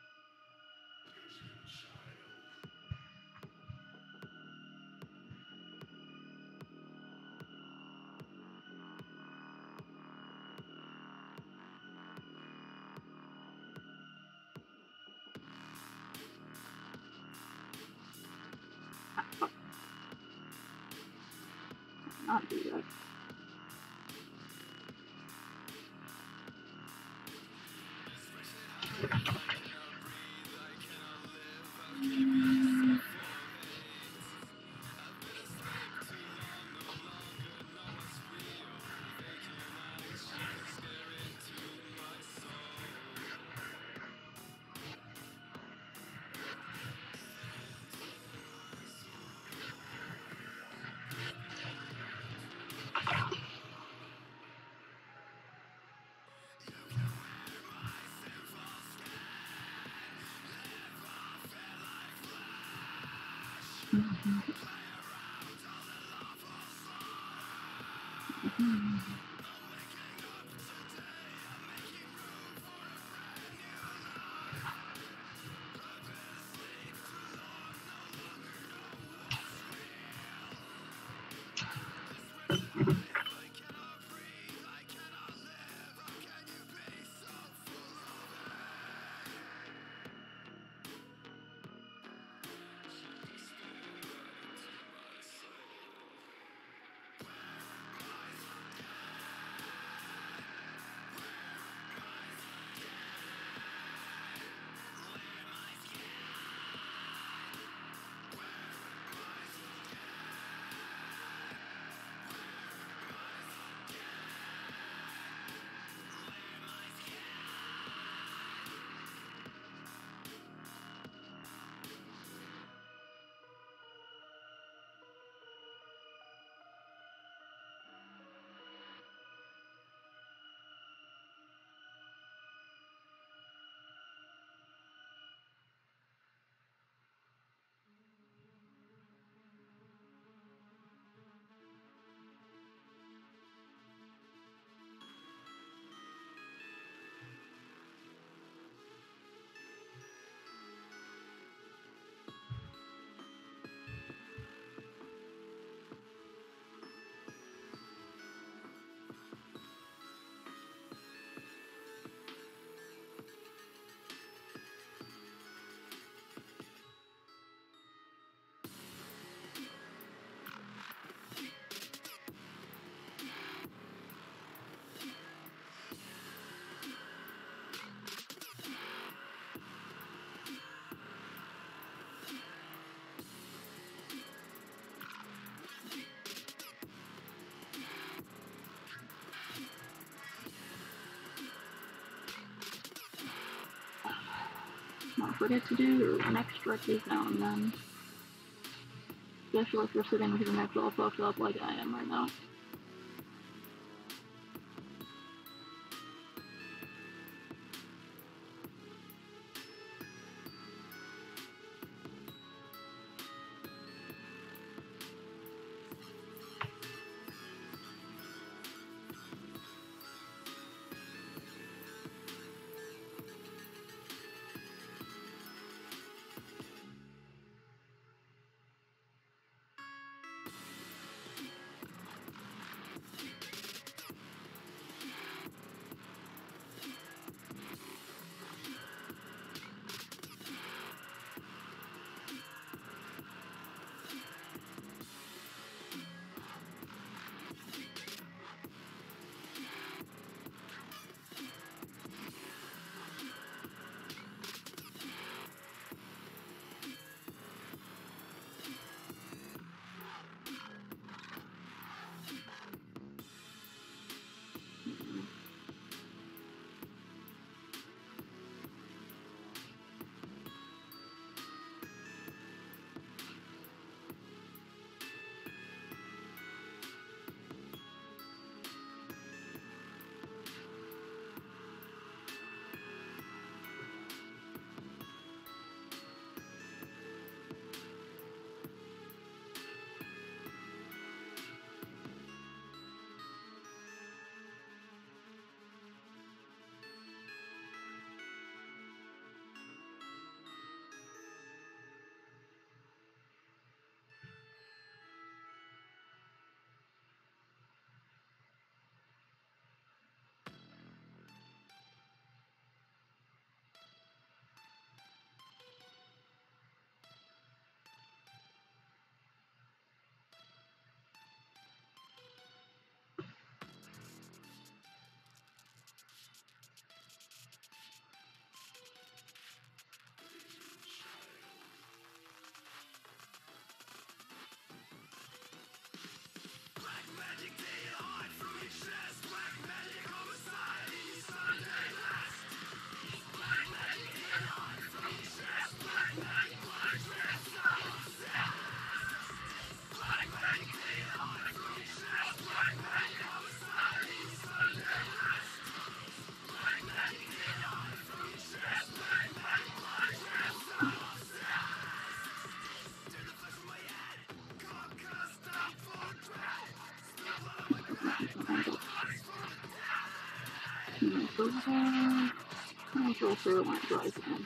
[SPEAKER 2] Not do that. Mm-hmm. Mm-hmm. Don't forget to do neck stretches now and then. Especially if you're sitting with your neck all fucked up like I am right now. over there. I'll drill through it when it dries again.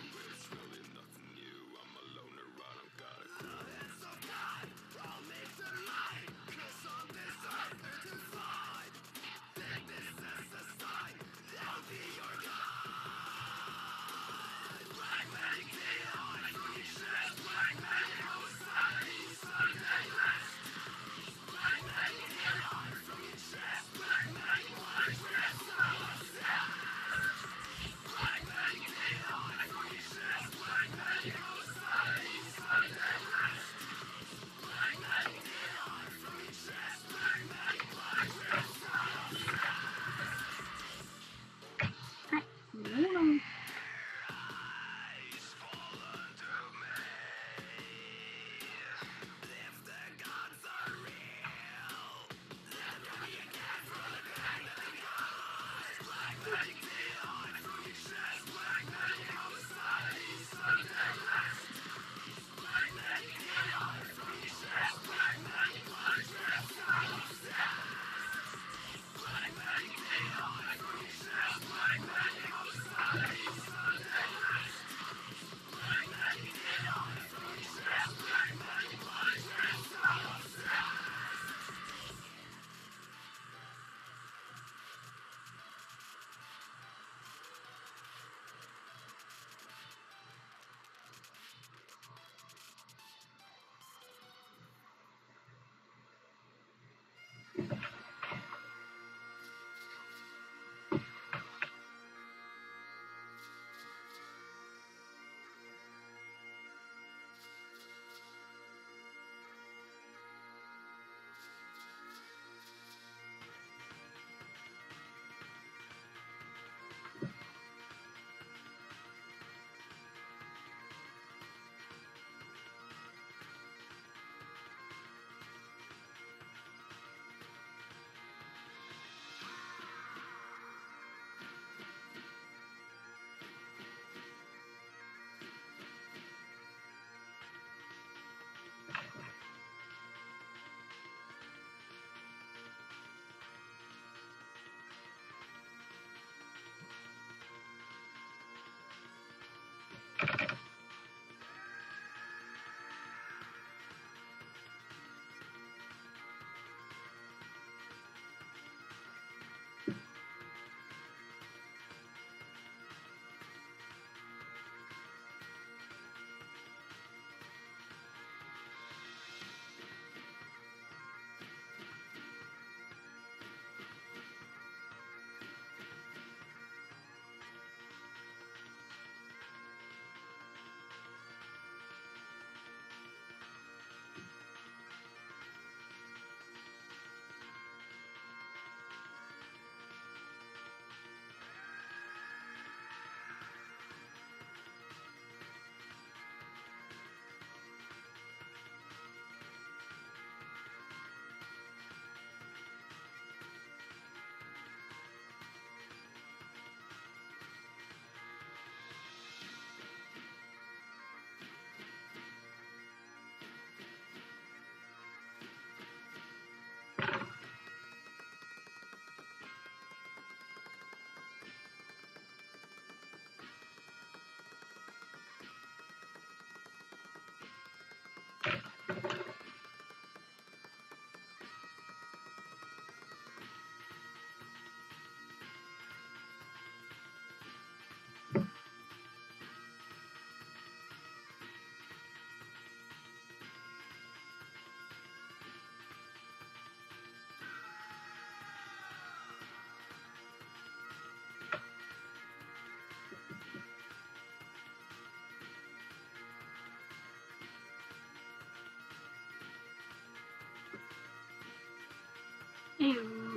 [SPEAKER 2] Ew.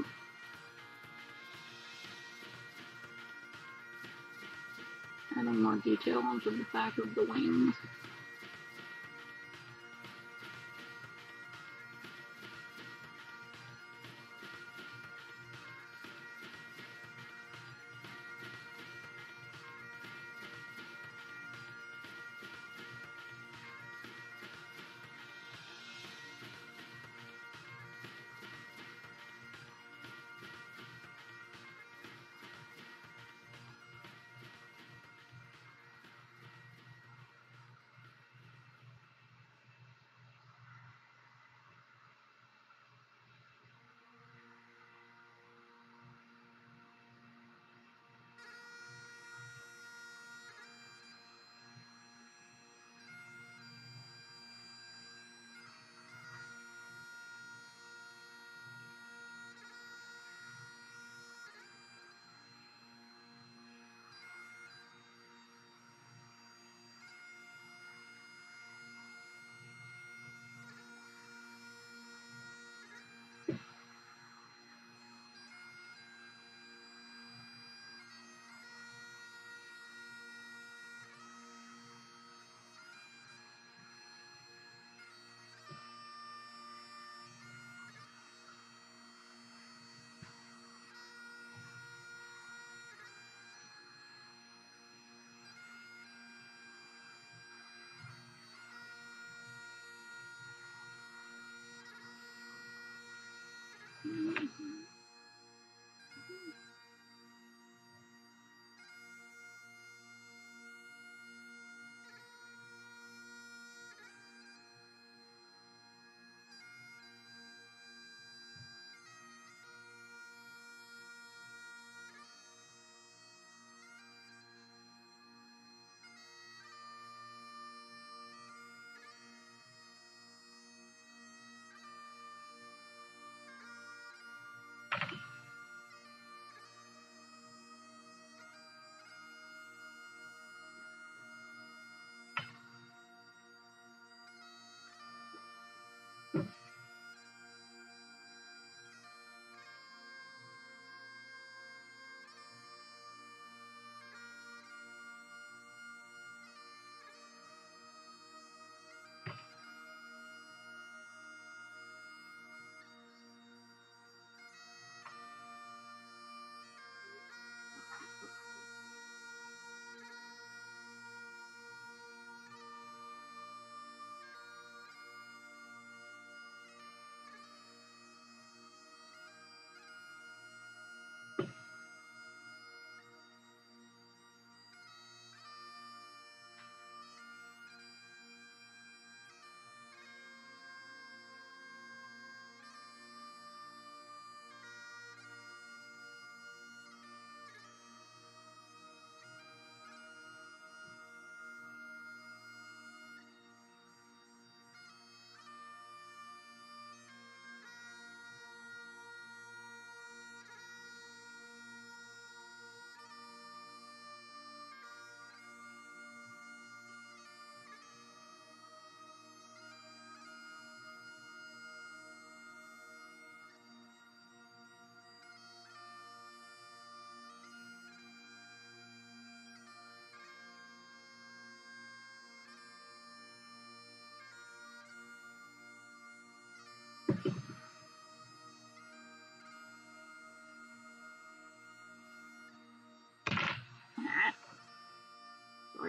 [SPEAKER 2] Adding more detail onto the back of the wings.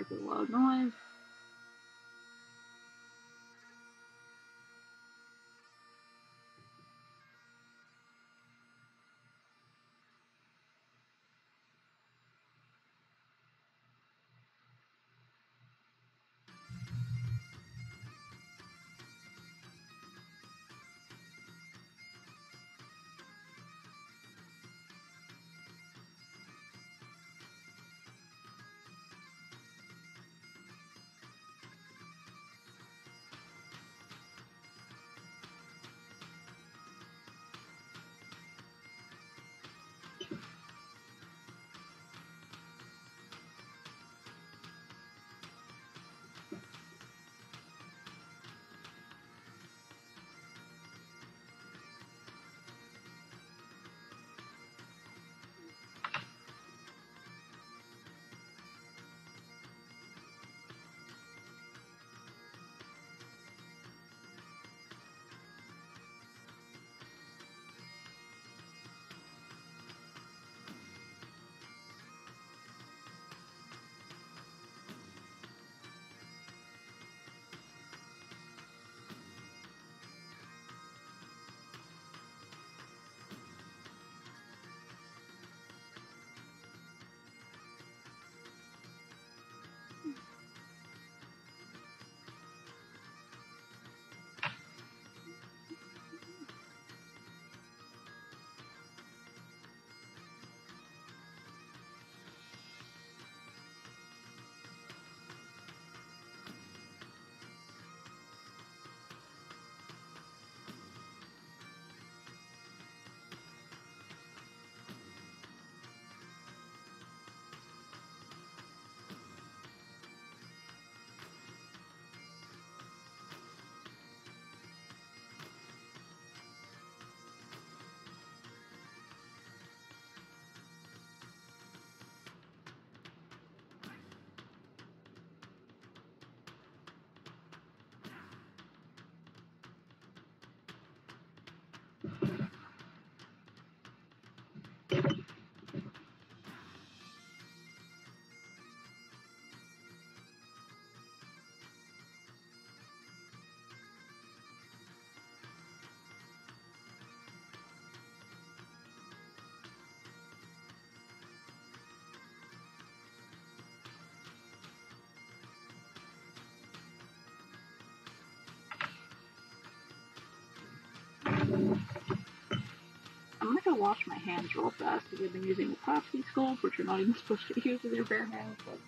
[SPEAKER 2] There's a loud noise. I'm gonna go wash my hands real fast because I've been using epoxy sculpt, which you're not even supposed to use with your bare hands. But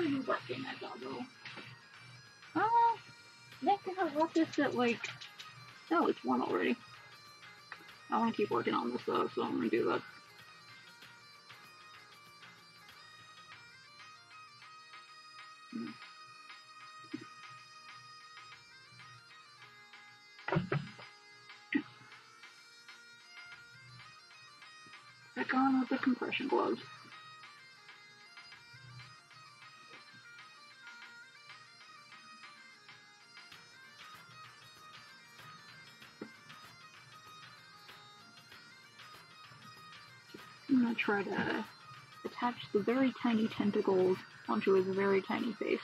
[SPEAKER 2] are you working at, Doggo? Oh, Nick, I left this at like... No, it's one already. I want to keep working on this though, so I'm going to do that. Hmm. Back on with the compression gloves. I'm gonna try to attach the very tiny tentacles onto his very tiny face.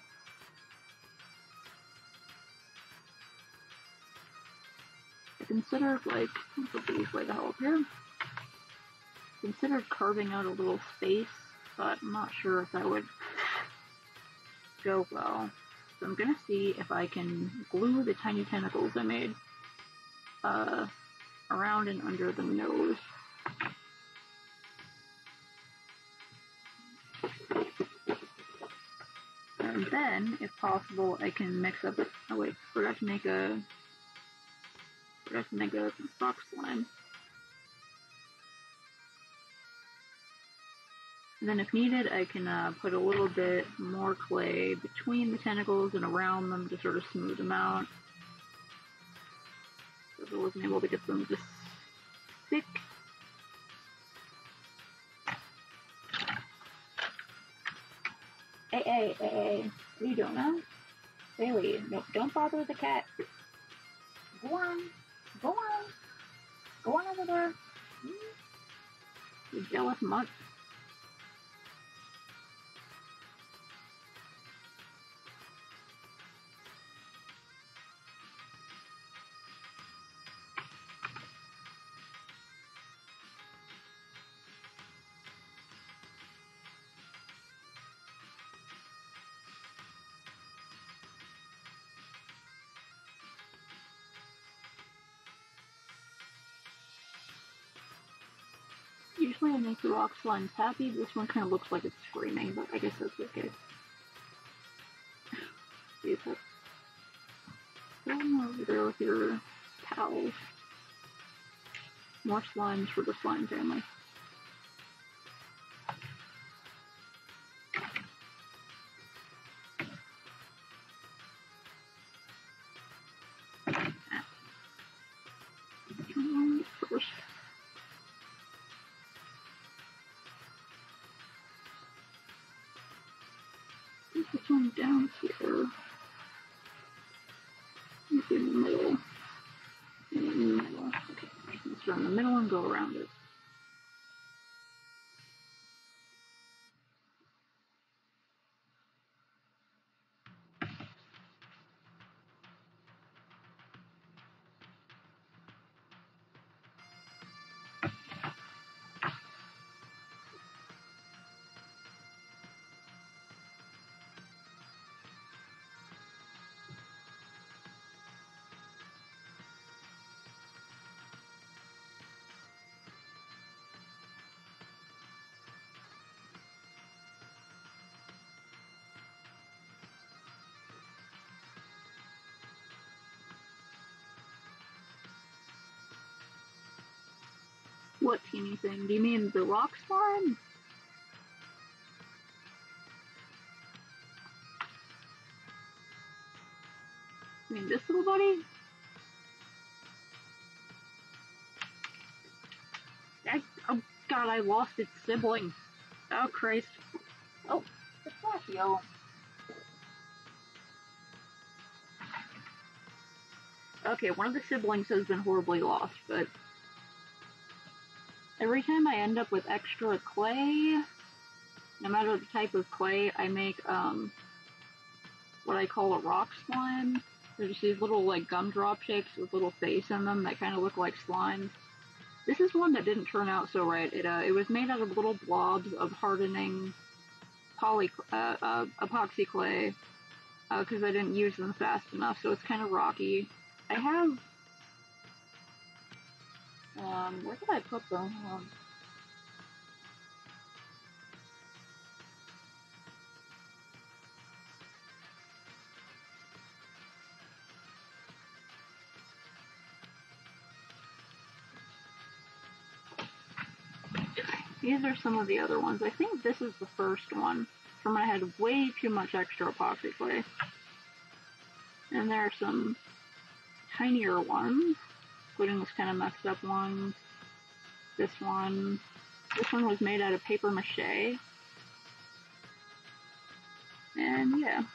[SPEAKER 2] I considered, like, I'll put these way the hell up here. Considered carving out a little space, but I'm not sure if that would go well. So I'm gonna see if I can glue the tiny tentacles I made uh, around and under the nose. And then, if possible, I can mix up. Oh wait, forgot to make a. Forgot to make a rock slime. And then, if needed, I can uh, put a little bit more clay between the tentacles and around them to sort of smooth them out. So if I wasn't able to get them to stick. Hey, hey, hey, hey, what are you doing now? Bailey, no, don't bother the cat. Go on, go on, go on over there. You jealous mutt. Usually I make the rock slimes happy, this one kind of looks like it's screaming, but I guess that's okay. See, that's... Go over there with your pals. More slimes for the slime family. First. This one down here. It's in the middle. In the middle. Okay, let's start in the middle and go around it. What teeny thing? Do you mean the rock slime? I mean this little buddy? I, oh god, I lost its sibling. Oh Christ. Oh, it's Flashio. Okay, one of the siblings has been horribly lost, but every time I end up with extra clay, no matter the type of clay, I make um what I call a rock slime. They're just these little like gumdrop shapes with little face in them that kind of look like slimes. This is one that didn't turn out so right. It uh, it was made out of little blobs of hardening poly uh, uh, epoxy clay because uh, I didn't use them fast enough, so it's kind of rocky. I have um where did I put them? Um, These are some of the other ones. I think this is the first one from when I had way too much extra epoxy clay. And there are some tinier ones, including this kind of messed up one. This one. This one was made out of paper mache. And yeah.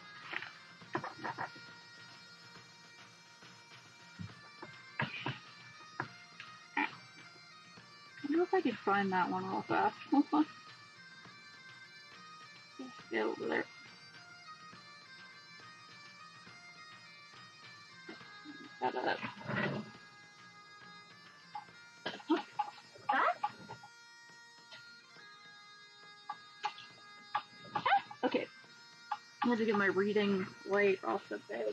[SPEAKER 2] I wonder if I could find that one real fast. Get over there. Got it. Okay. I had to get my reading light off the bed.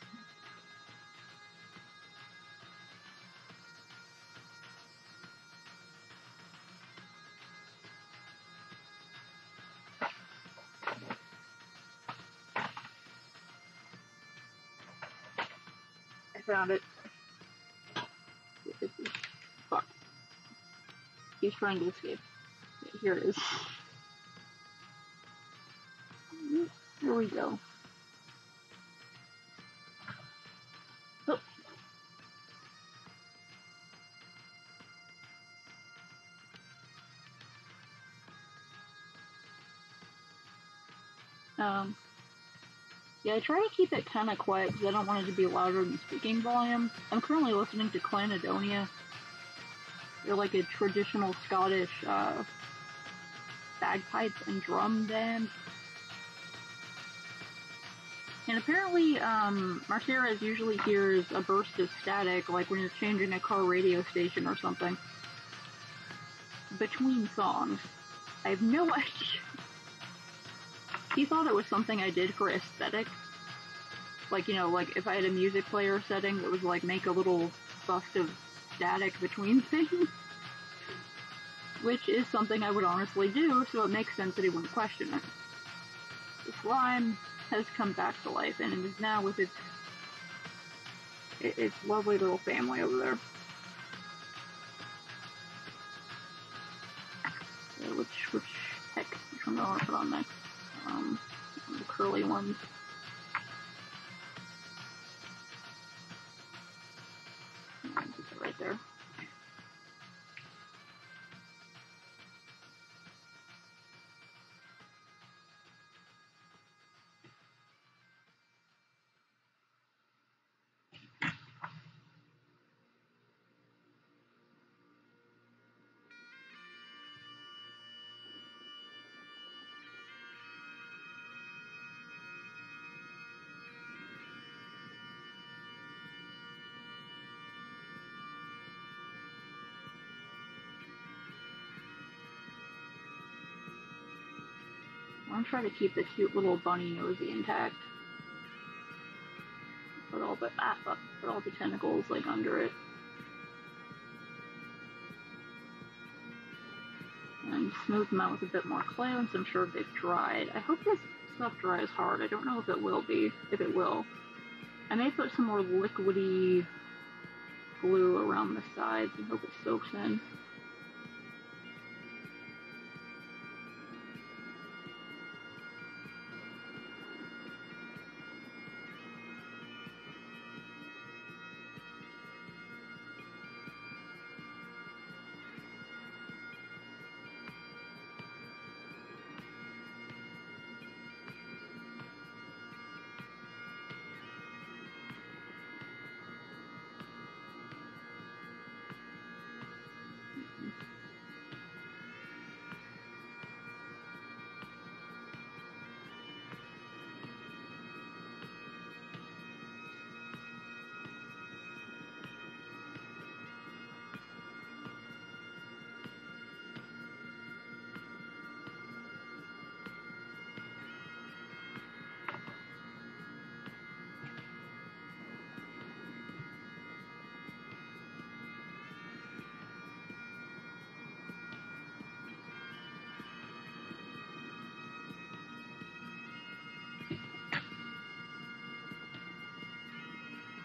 [SPEAKER 2] Found it. Fuck. He's trying to escape. Here it is. Here we go. Oh. Um. Yeah, I try to keep it kind of quiet because I don't want it to be louder than speaking volume. I'm currently listening to Clanadonia. They're like a traditional Scottish uh, bagpipe and drum band. And apparently, um, Marcellus usually hears a burst of static, like when you're changing a car radio station or something, between songs. I have no idea. He thought it was something I did for aesthetic. Like, you know, like if I had a music player setting that was like make a little bust of static between things. Which is something I would honestly do, so it makes sense that he wouldn't question it. The slime has come back to life, and it is now with its its lovely little family over there. So which which heck which one do I want to put on next? Um, the curly ones. Right there. I'm trying to keep the cute little bunny nosy intact. Put all the ah fuck, put all the tentacles like under it. And smooth them out with a bit more clay once I'm sure they've dried. I hope this stuff dries hard. I don't know if it will be, if it will. I may put some more liquidy glue around the sides and hope it soaks in.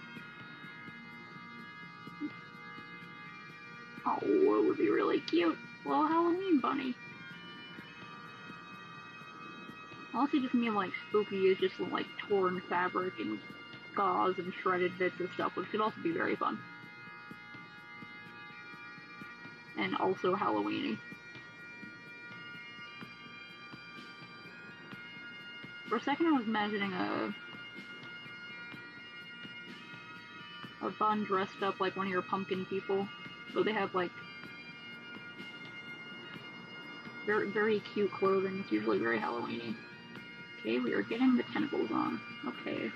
[SPEAKER 2] Oh, it would be really cute. little Halloween bunny. Unless you just mean like spooky is just like torn fabric and gauze and shredded bits and stuff, which could also be very fun. And also Halloweeny. For a second I was imagining a a bun dressed up like one of your pumpkin people. So they have like very very cute clothing. It's usually very Halloweeny. Okay, we are getting the tentacles on. Okay.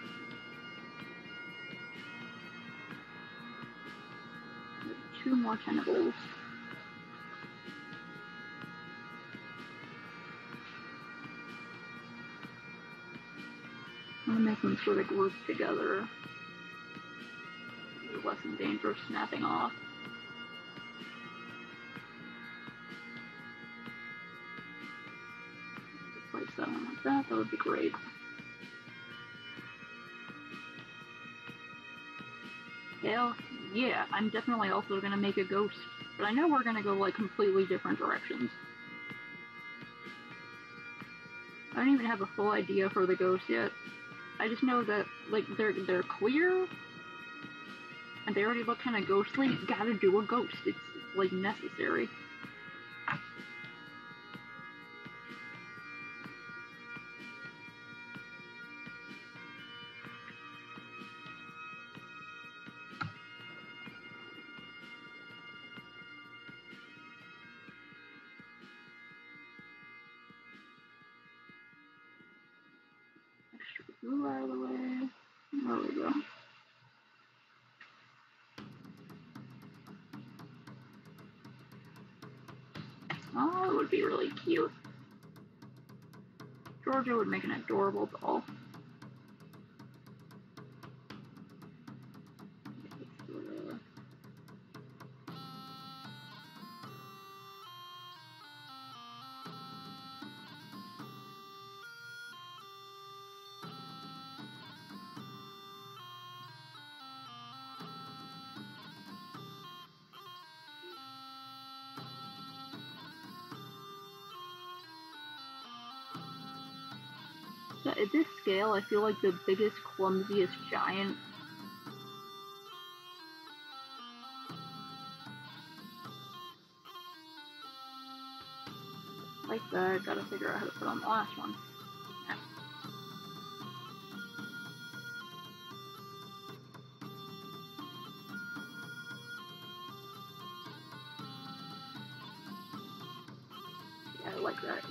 [SPEAKER 2] Two more tentacles. I'm gonna make them sort of group together. They're less in danger of snapping off. Place that on like that, that would be great. Hell yeah, I'm definitely also gonna make a ghost. But I know we're gonna go like completely different directions. I don't even have a full idea for the ghost yet. I just know that like they're they're clear and they already look kind of ghostly. You gotta do a ghost. It's like necessary. Move out of the way. There we go. Oh, it would be really cute. Georgia would make an adorable doll. At this scale, I feel like the biggest, clumsiest giant like that. Gotta figure out how to put on the last one. Yeah. Yeah, I like that.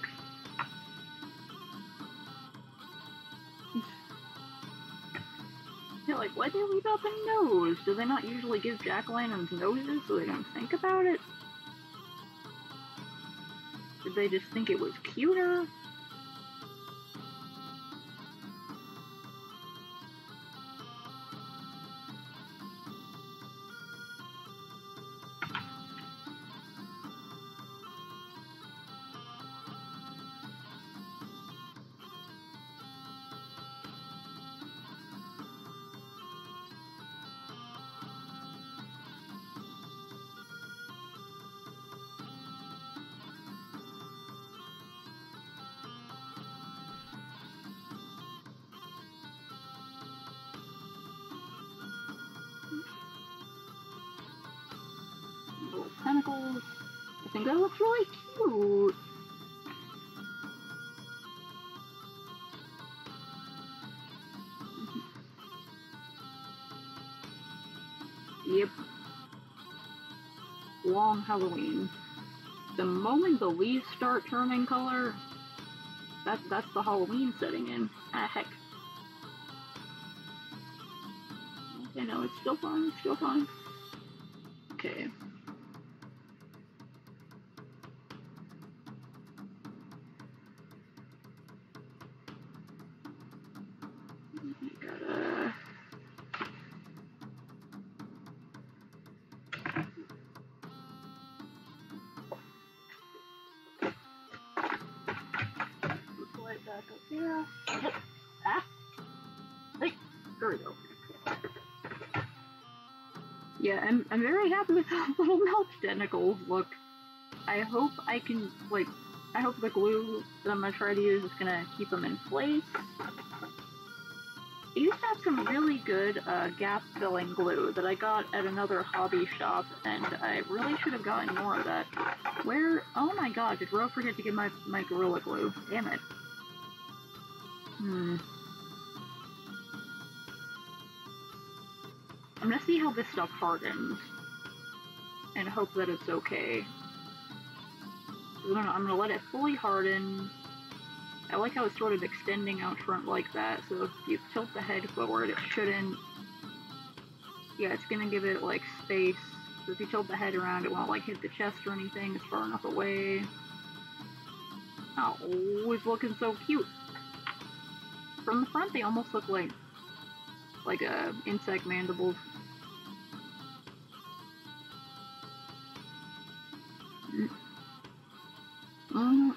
[SPEAKER 2] Yeah, like, why'd they leave out the nose? Do they not usually give jack-o'-lanterns noses so they don't think about it? Did they just think it was cuter? Little tentacles. I think that looks really cute. Yep. Long Halloween. The moment the leaves start turning color, that, that's the Halloween setting in. Ah, heck. Okay, no, it's still fine, it's still fine. Okay. Gotta... Pull it back up here. Ah! Hey! There we go. Yeah, I'm, I'm very happy with how little mouth tentacles look. I hope I can, like, I hope the glue that I'm going to try to use is going to keep them in place. I used to have some really good uh, gap-filling glue that I got at another hobby shop, and I really should have gotten more of that. Where, oh my god, did Ro forget to get my, my Gorilla Glue? Damn it. Hmm. I'm gonna see how this stuff hardens, and hope that it's okay. I'm gonna, I'm gonna let it fully harden. I like how it's sort of extending out front like that, so if you tilt the head forward, it shouldn't... Yeah, it's gonna give it, like, space. So if you tilt the head around, it won't, like, hit the chest or anything. It's far enough away. Oh, it's looking so cute. From the front, they almost look like, like, uh, insect mandibles. Mm.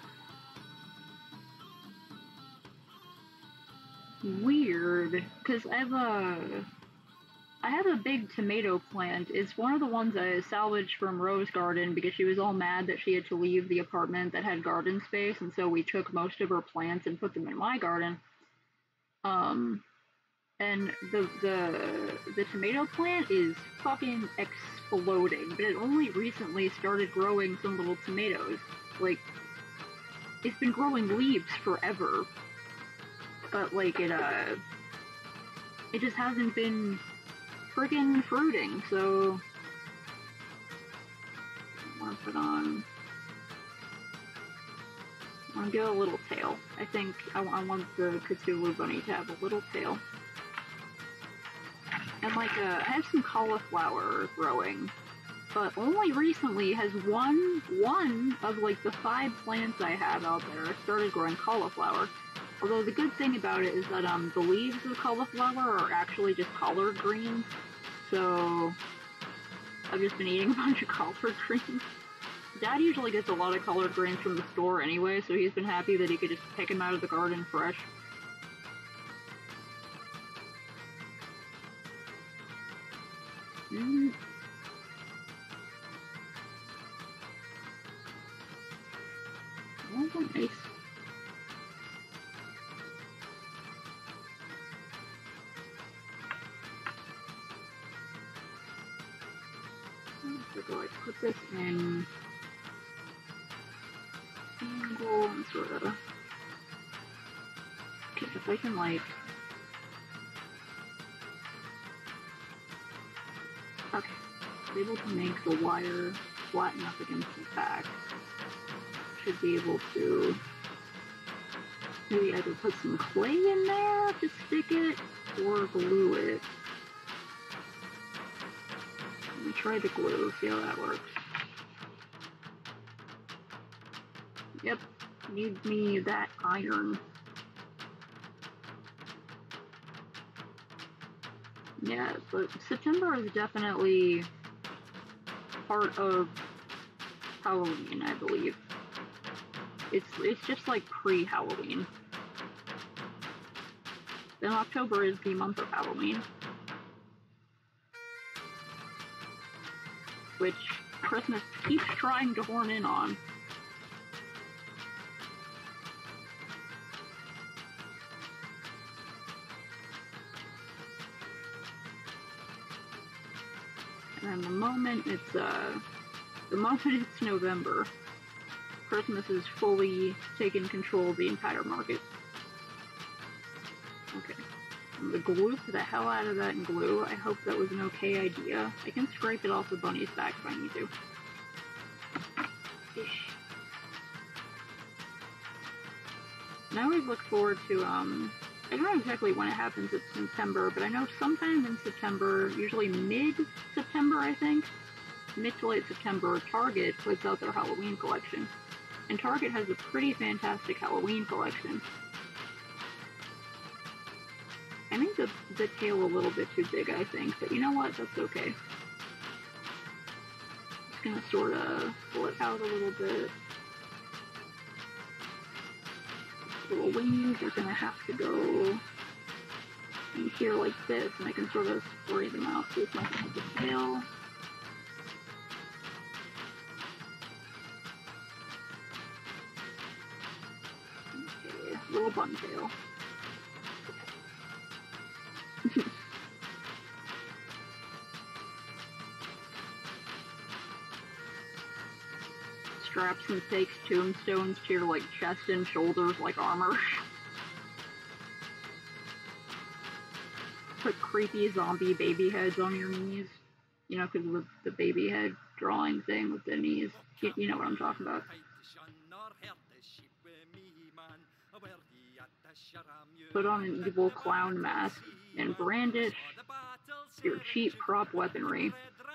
[SPEAKER 2] Weird, because I have a I have a big tomato plant. It's one of the ones I salvaged from Rose Garden because she was all mad that she had to leave the apartment that had garden space, and so we took most of her plants and put them in my garden. Um, and the the the tomato plant is fucking exploding, but it only recently started growing some little tomatoes. Like, it's been growing leaves forever. But, like, it, uh, it just hasn't been friggin' fruiting, so I want to put on, I want to give it a little tail. I think I, I want the Cthulhu Bunny to have a little tail. And, like, uh, I have some cauliflower growing, but only recently has one, one of, like, the five plants I have out there started growing cauliflower. Although the good thing about it is that um, the leaves of cauliflower are actually just collard greens, so I've just been eating a bunch of collard greens. Dad usually gets a lot of collard greens from the store anyway, so he's been happy that he could just pick them out of the garden fresh. Mm. Oh, nice. So I put this in angle and sort of. Okay, if I can like. Okay, I'm able to make the wire flatten up against the back. Should be able to maybe either put some clay in there to stick it or glue it. Let me try the glue, see how that works. Yep, need me that iron. Yeah, but September is definitely part of Halloween, I believe. It's it's just like pre-Halloween. Then October is the month of Halloween. Which Christmas keeps trying to horn in on. And the moment it's, uh, the moment it's November, Christmas is fully taken control of the entire market. Okay. I'm gonna glue the hell out of that in glue. I hope that was an okay idea. I can scrape it off the bunny's back if I need to. Ish. And I always look forward to, um, I don't know exactly when it happens in September, but I know sometime in September, usually mid-September, I think, mid to late September, Target puts out their Halloween collection. And Target has a pretty fantastic Halloween collection. I think the, the tail a little bit too big, I think, but you know what, that's okay. Just gonna sort of pull it out a little bit. Little wings are gonna have to go in here like this, and I can sort of spray them out so it's not gonna have the tail. Little buntail. Straps and fake tombstones to your, like, chest and shoulders like armor. Put creepy zombie baby heads on your knees. You know, because of the baby head drawing thing with the knees. You, you know what I'm talking about. Put on an evil clown mask and brandish your cheap prop weaponry.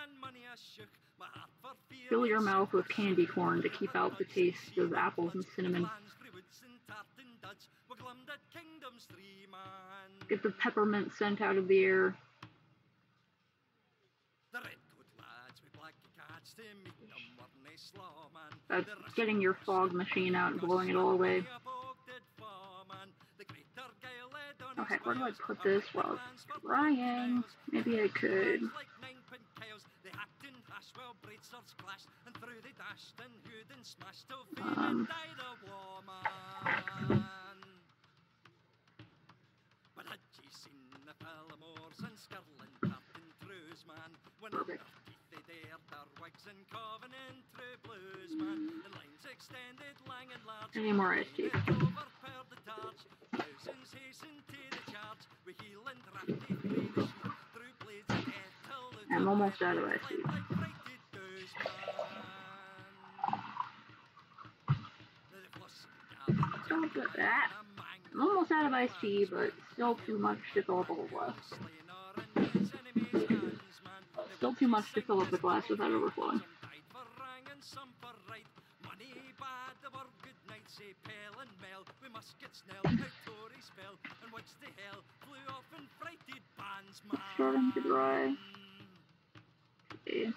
[SPEAKER 2] Fill your mouth with candy corn to keep out the taste of apples and cinnamon. Get the peppermint scent out of the air. That's getting your fog machine out and blowing it all away. Okay, where do I put this while it's drying? Maybe I could... Um... Perfect. Any more iced tea? I'm almost out of iced tea. Don't do that. I'm almost out of iced tea, but still too much to fill up a whole glass. Still too much to fill up the glass without overflowing. Starting to dry. Okay.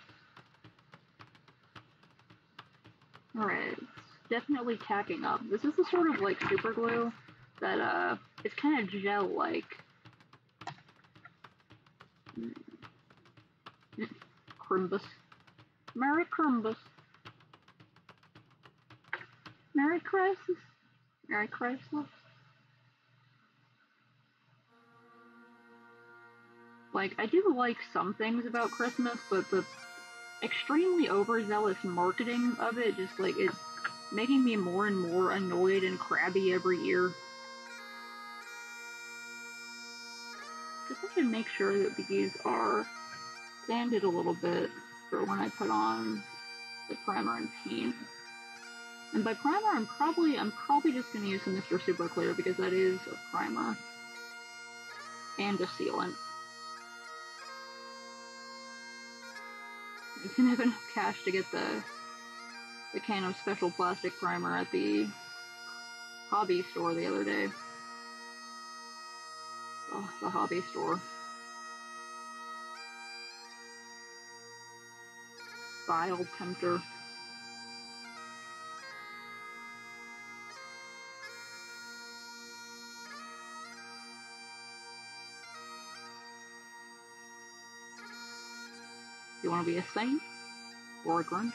[SPEAKER 2] Alright, it's definitely tacking up. This is the sort of like super glue that uh, it's kind of gel-like. Crimbus. Merry Crimbus. Merry Christmas. Merry Christmas. Like, I do like some things about Christmas, but the extremely overzealous marketing of it just, like, it's making me more and more annoyed and crabby every year. Just have to make sure that these are sanded a little bit for when I put on the primer and paint. And by primer, I'm probably I'm probably just going to use some Mister Super Clear because that is a primer and a sealant. I didn't have enough cash to get the the can of special plastic primer at the hobby store the other day. Oh, the hobby store. Vile tempter. You want to be a saint or a Grinch?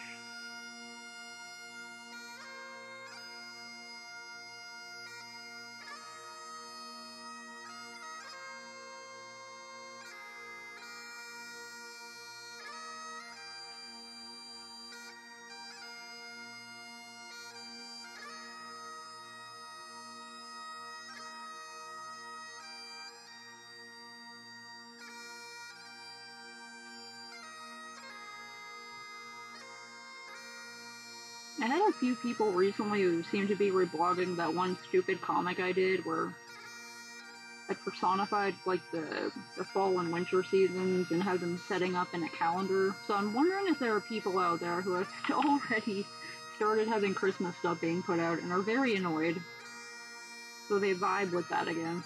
[SPEAKER 2] I had a few people recently who seem to be reblogging that one stupid comic I did where I personified like the, the fall and winter seasons and have them setting up in a calendar. So I'm wondering if there are people out there who have already started having Christmas stuff being put out and are very annoyed. So they vibe with that again.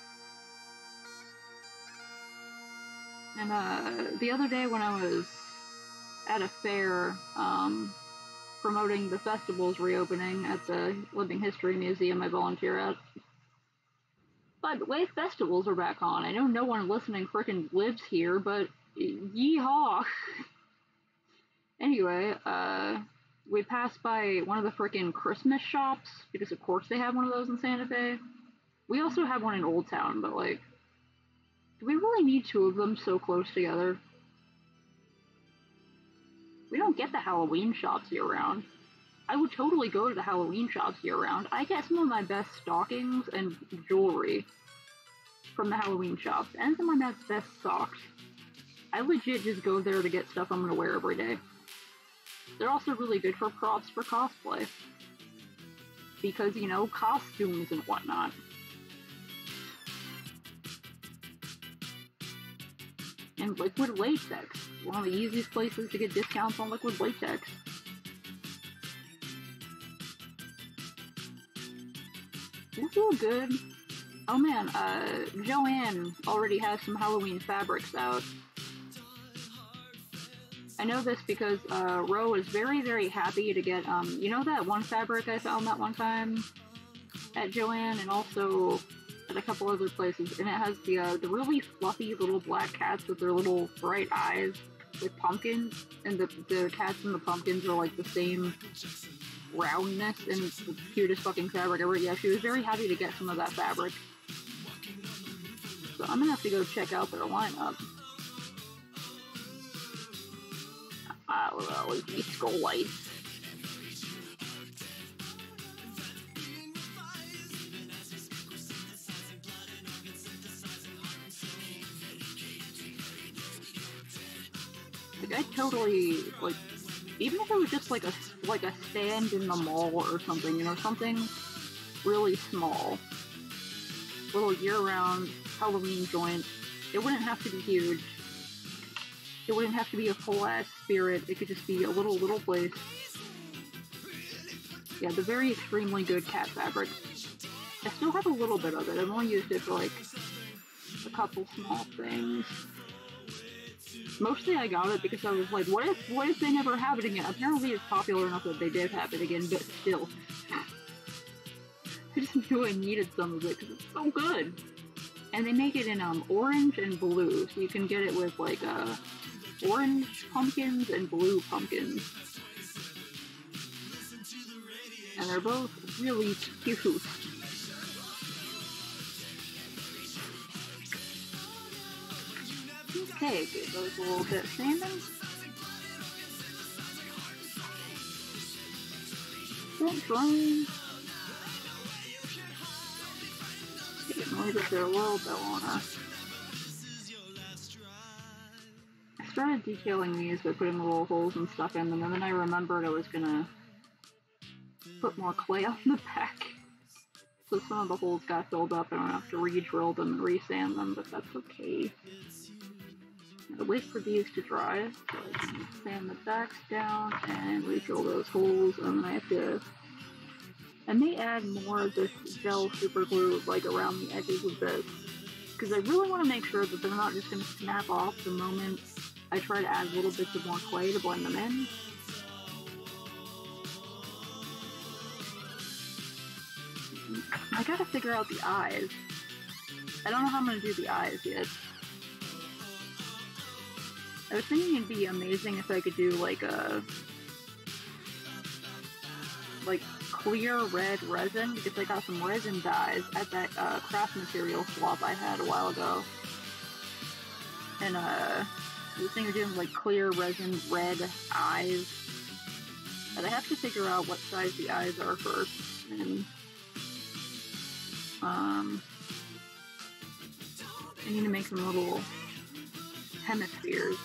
[SPEAKER 2] And uh, the other day when I was at a fair, um, promoting the festival's reopening at the Living History Museum I volunteer at. By the way, festivals are back on. I know no one listening frickin' lives here, but yeehaw! Anyway, uh, we passed by one of the frickin' Christmas shops, because of course they have one of those in Santa Fe. We also have one in Old Town, but like, do we really need two of them so close together? We don't get the Halloween shops year-round. I would totally go to the Halloween shops year-round. I get some of my best stockings and jewelry from the Halloween shops, and some of my best socks. I legit just go there to get stuff I'm gonna wear every day. They're also really good for props for cosplay. Because, you know, costumes and whatnot. And liquid latex. One of the easiest places to get discounts on liquid latex. It's all good. Oh man, uh, Joanne already has some Halloween fabrics out. I know this because, uh, Ro is very, very happy to get, um, you know that one fabric I found that one time at Joanne, and also at a couple other places, and it has the, uh, the really fluffy little black cats with their little bright eyes with pumpkins, and the, the cats and the pumpkins are like the same roundness, and it's the cutest fucking fabric ever. Yeah, she was very happy to get some of that fabric. So I'm gonna have to go check out their lineup. I don't know, like these skull lights. Like, I totally, like, even if it was just like a, like a stand in the mall or something, you know, something really small. Little year-round Halloween joint. It wouldn't have to be huge. It wouldn't have to be a full-ass Spirit. It could just be a little, little place. Yeah, the very extremely good cat fabric. I still have a little bit of it. I've only used it for, like, a couple small things. Mostly I got it because I was like, what if, what if they never have it again? Apparently it's popular enough that they did have it again, but still. I just knew I needed some of it because it's so good. And they make it in, um, orange and blue, so you can get it with, like, uh, orange pumpkins and blue pumpkins. And they're both really cute. Okay, give those a little bit of sanding. Don't dry. Get annoyed with their little bell on us. I started detailing these by putting little holes and stuff in them, and then I remembered I was gonna put more clay on the back. So some of the holes got filled up, and I don't have to re-drill them and re-sand them, but that's okay. I'll wait for these to dry, so I can sand the backs down and re-drill those holes, and then I have to... I may add more of this gel super glue, like, around the edges of this, because I really want to make sure that they're not just going to snap off the moment I try to add little bits of more clay to blend them in. I gotta figure out the eyes. I don't know how I'm gonna do the eyes yet. I was thinking it'd be amazing if I could do like a like clear red resin, because I got some resin dyes at that uh, craft material swap I had a while ago. And uh, I was thinking of doing like clear resin red eyes. But I have to figure out what size the eyes are first. And um, I need to make some little hemispheres.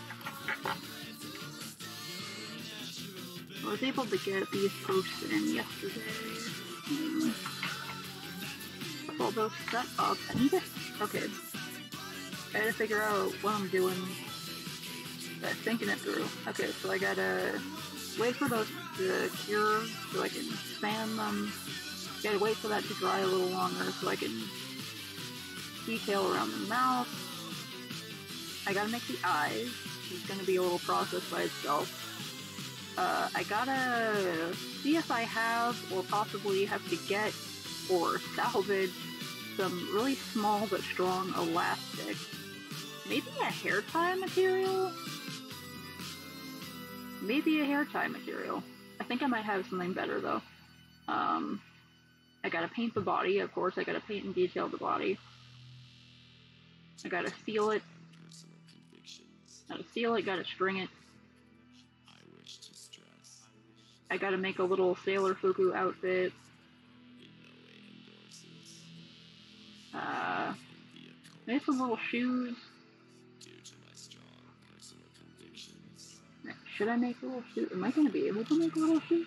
[SPEAKER 2] I was able to get these posted in yesterday. Mm. All those set up. I need to. Okay. I gotta figure out what I'm doing. I'm thinking it through. Okay, so I gotta wait for those to cure so I can sand them. Gotta wait for that to dry a little longer so I can detail around the mouth. I gotta make the eyes. It's gonna be a little process by itself. Uh, I gotta see if I have, or possibly have to get, or salvage some really small but strong elastic. Maybe a hair tie material? Maybe a hair tie material. I think I might have something better though. Um, I gotta paint the body, of course, I gotta paint and detail the body. I gotta seal it. Gotta seal it, gotta string it. I gotta make a little Sailor Fuku outfit. Uh, make some little shoes. Should I make little shoes? Am I gonna be able to make little shoes?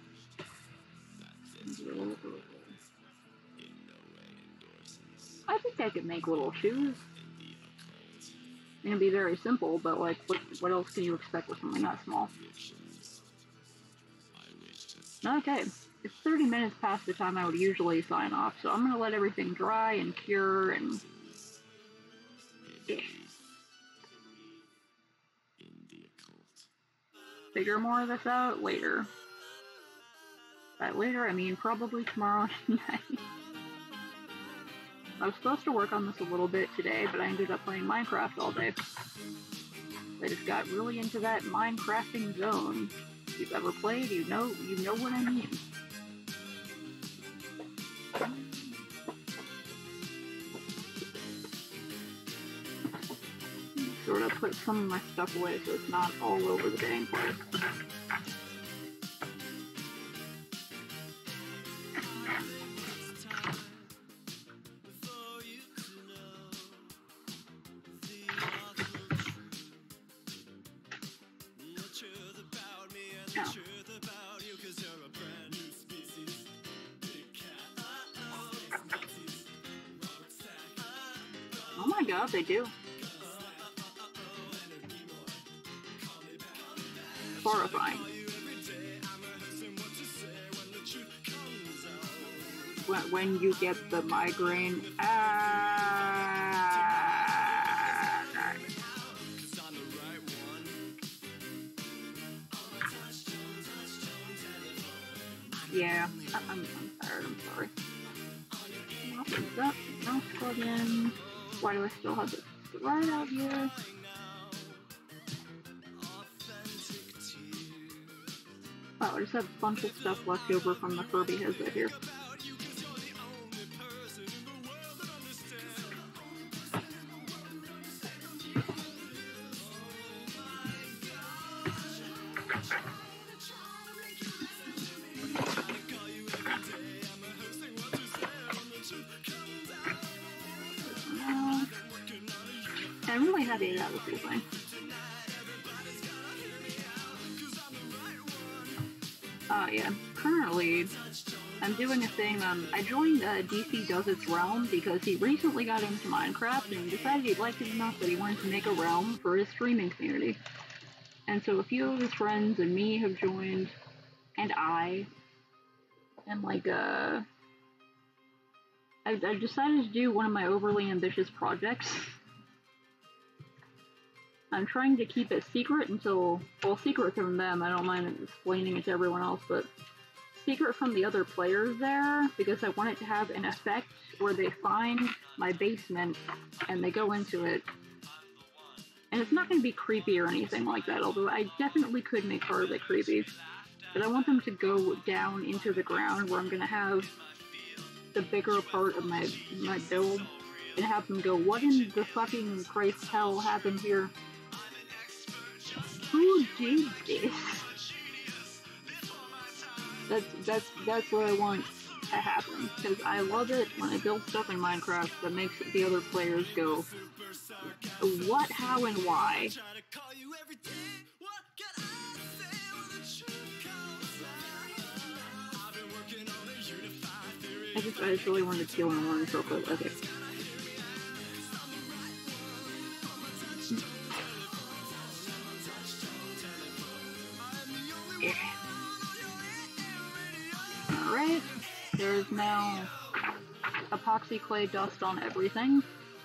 [SPEAKER 2] I think I could make little shoes. It's gonna be very simple, but like, what, what else can you expect with something that small? Okay, it's thirty minutes past the time I would usually sign off, so I'm gonna let everything dry and cure and... yeah. Figure more of this out later. By later, I mean probably tomorrow night. I was supposed to work on this a little bit today, but I ended up playing Minecraft all day. I just got really into that Minecrafting zone. If you've ever played, you know, you know what I mean. Sort of put some of my stuff away so it's not all over the dang place. Oh my god, they do. Horrifying. When, when you get the migraine, ah, yeah, I, I'm, I'm tired, I'm sorry. What's up? Mouse plugin. Why do I still have this right out here? Wow, I just have a bunch of stuff left over from the Furby headset here. I'm really happy I got this whole thing. Uh, yeah, currently, I'm doing a thing, um, I joined uh, D C Does Its Realm because he recently got into Minecraft and decided he liked it enough that he wanted to make a realm for his streaming community. And so a few of his friends and me have joined, and I, and like, uh, I, I decided to do one of my overly ambitious projects. I'm trying to keep it secret until, well, secret from them, I don't mind explaining it to everyone else, but secret from the other players there, because I want it to have an effect where they find my basement and they go into it. And it's not going to be creepy or anything like that, although I definitely could make part of it creepy. But I want them to go down into the ground where I'm going to have the bigger part of my, my build and have them go, what in the fucking Christ hell happened here? Who did this? That's, that's, that's what I want to happen, because I love it when I build stuff in Minecraft that makes the other players go, what, how, and why? I just, I just really wanted to kill and learn real quick. Okay. Yeah. Alright, there's now epoxy clay dust on everything.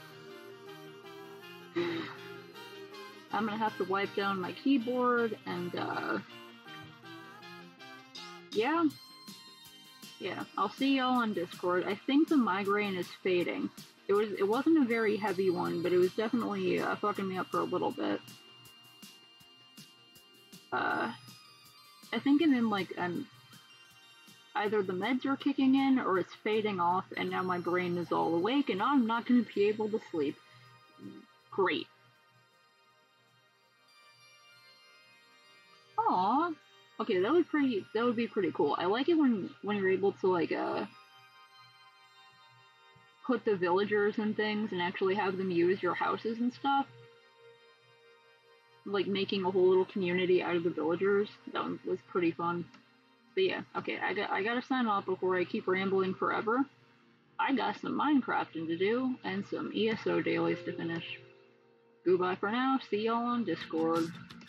[SPEAKER 2] I'm gonna have to wipe down my keyboard and, uh, yeah. Yeah, I'll see y'all on Discord. I think the migraine is fading. It was, it wasn't a very heavy one, but it was definitely, uh, fucking me up for a little bit. Uh, I think I'm in, like, I'm, either the meds are kicking in or it's fading off and now my brain is all awake and I'm not going to be able to sleep. Great. Aww. Okay, that would pretty that would be pretty cool. I like it when when you're able to like uh put the villagers and things and actually have them use your houses and stuff. Like making a whole little community out of the villagers. That was pretty fun. But yeah, okay, I got I gotta sign off before I keep rambling forever. I got some Minecrafting to do and some E S O dailies to finish. Goodbye for now. See y'all on Discord.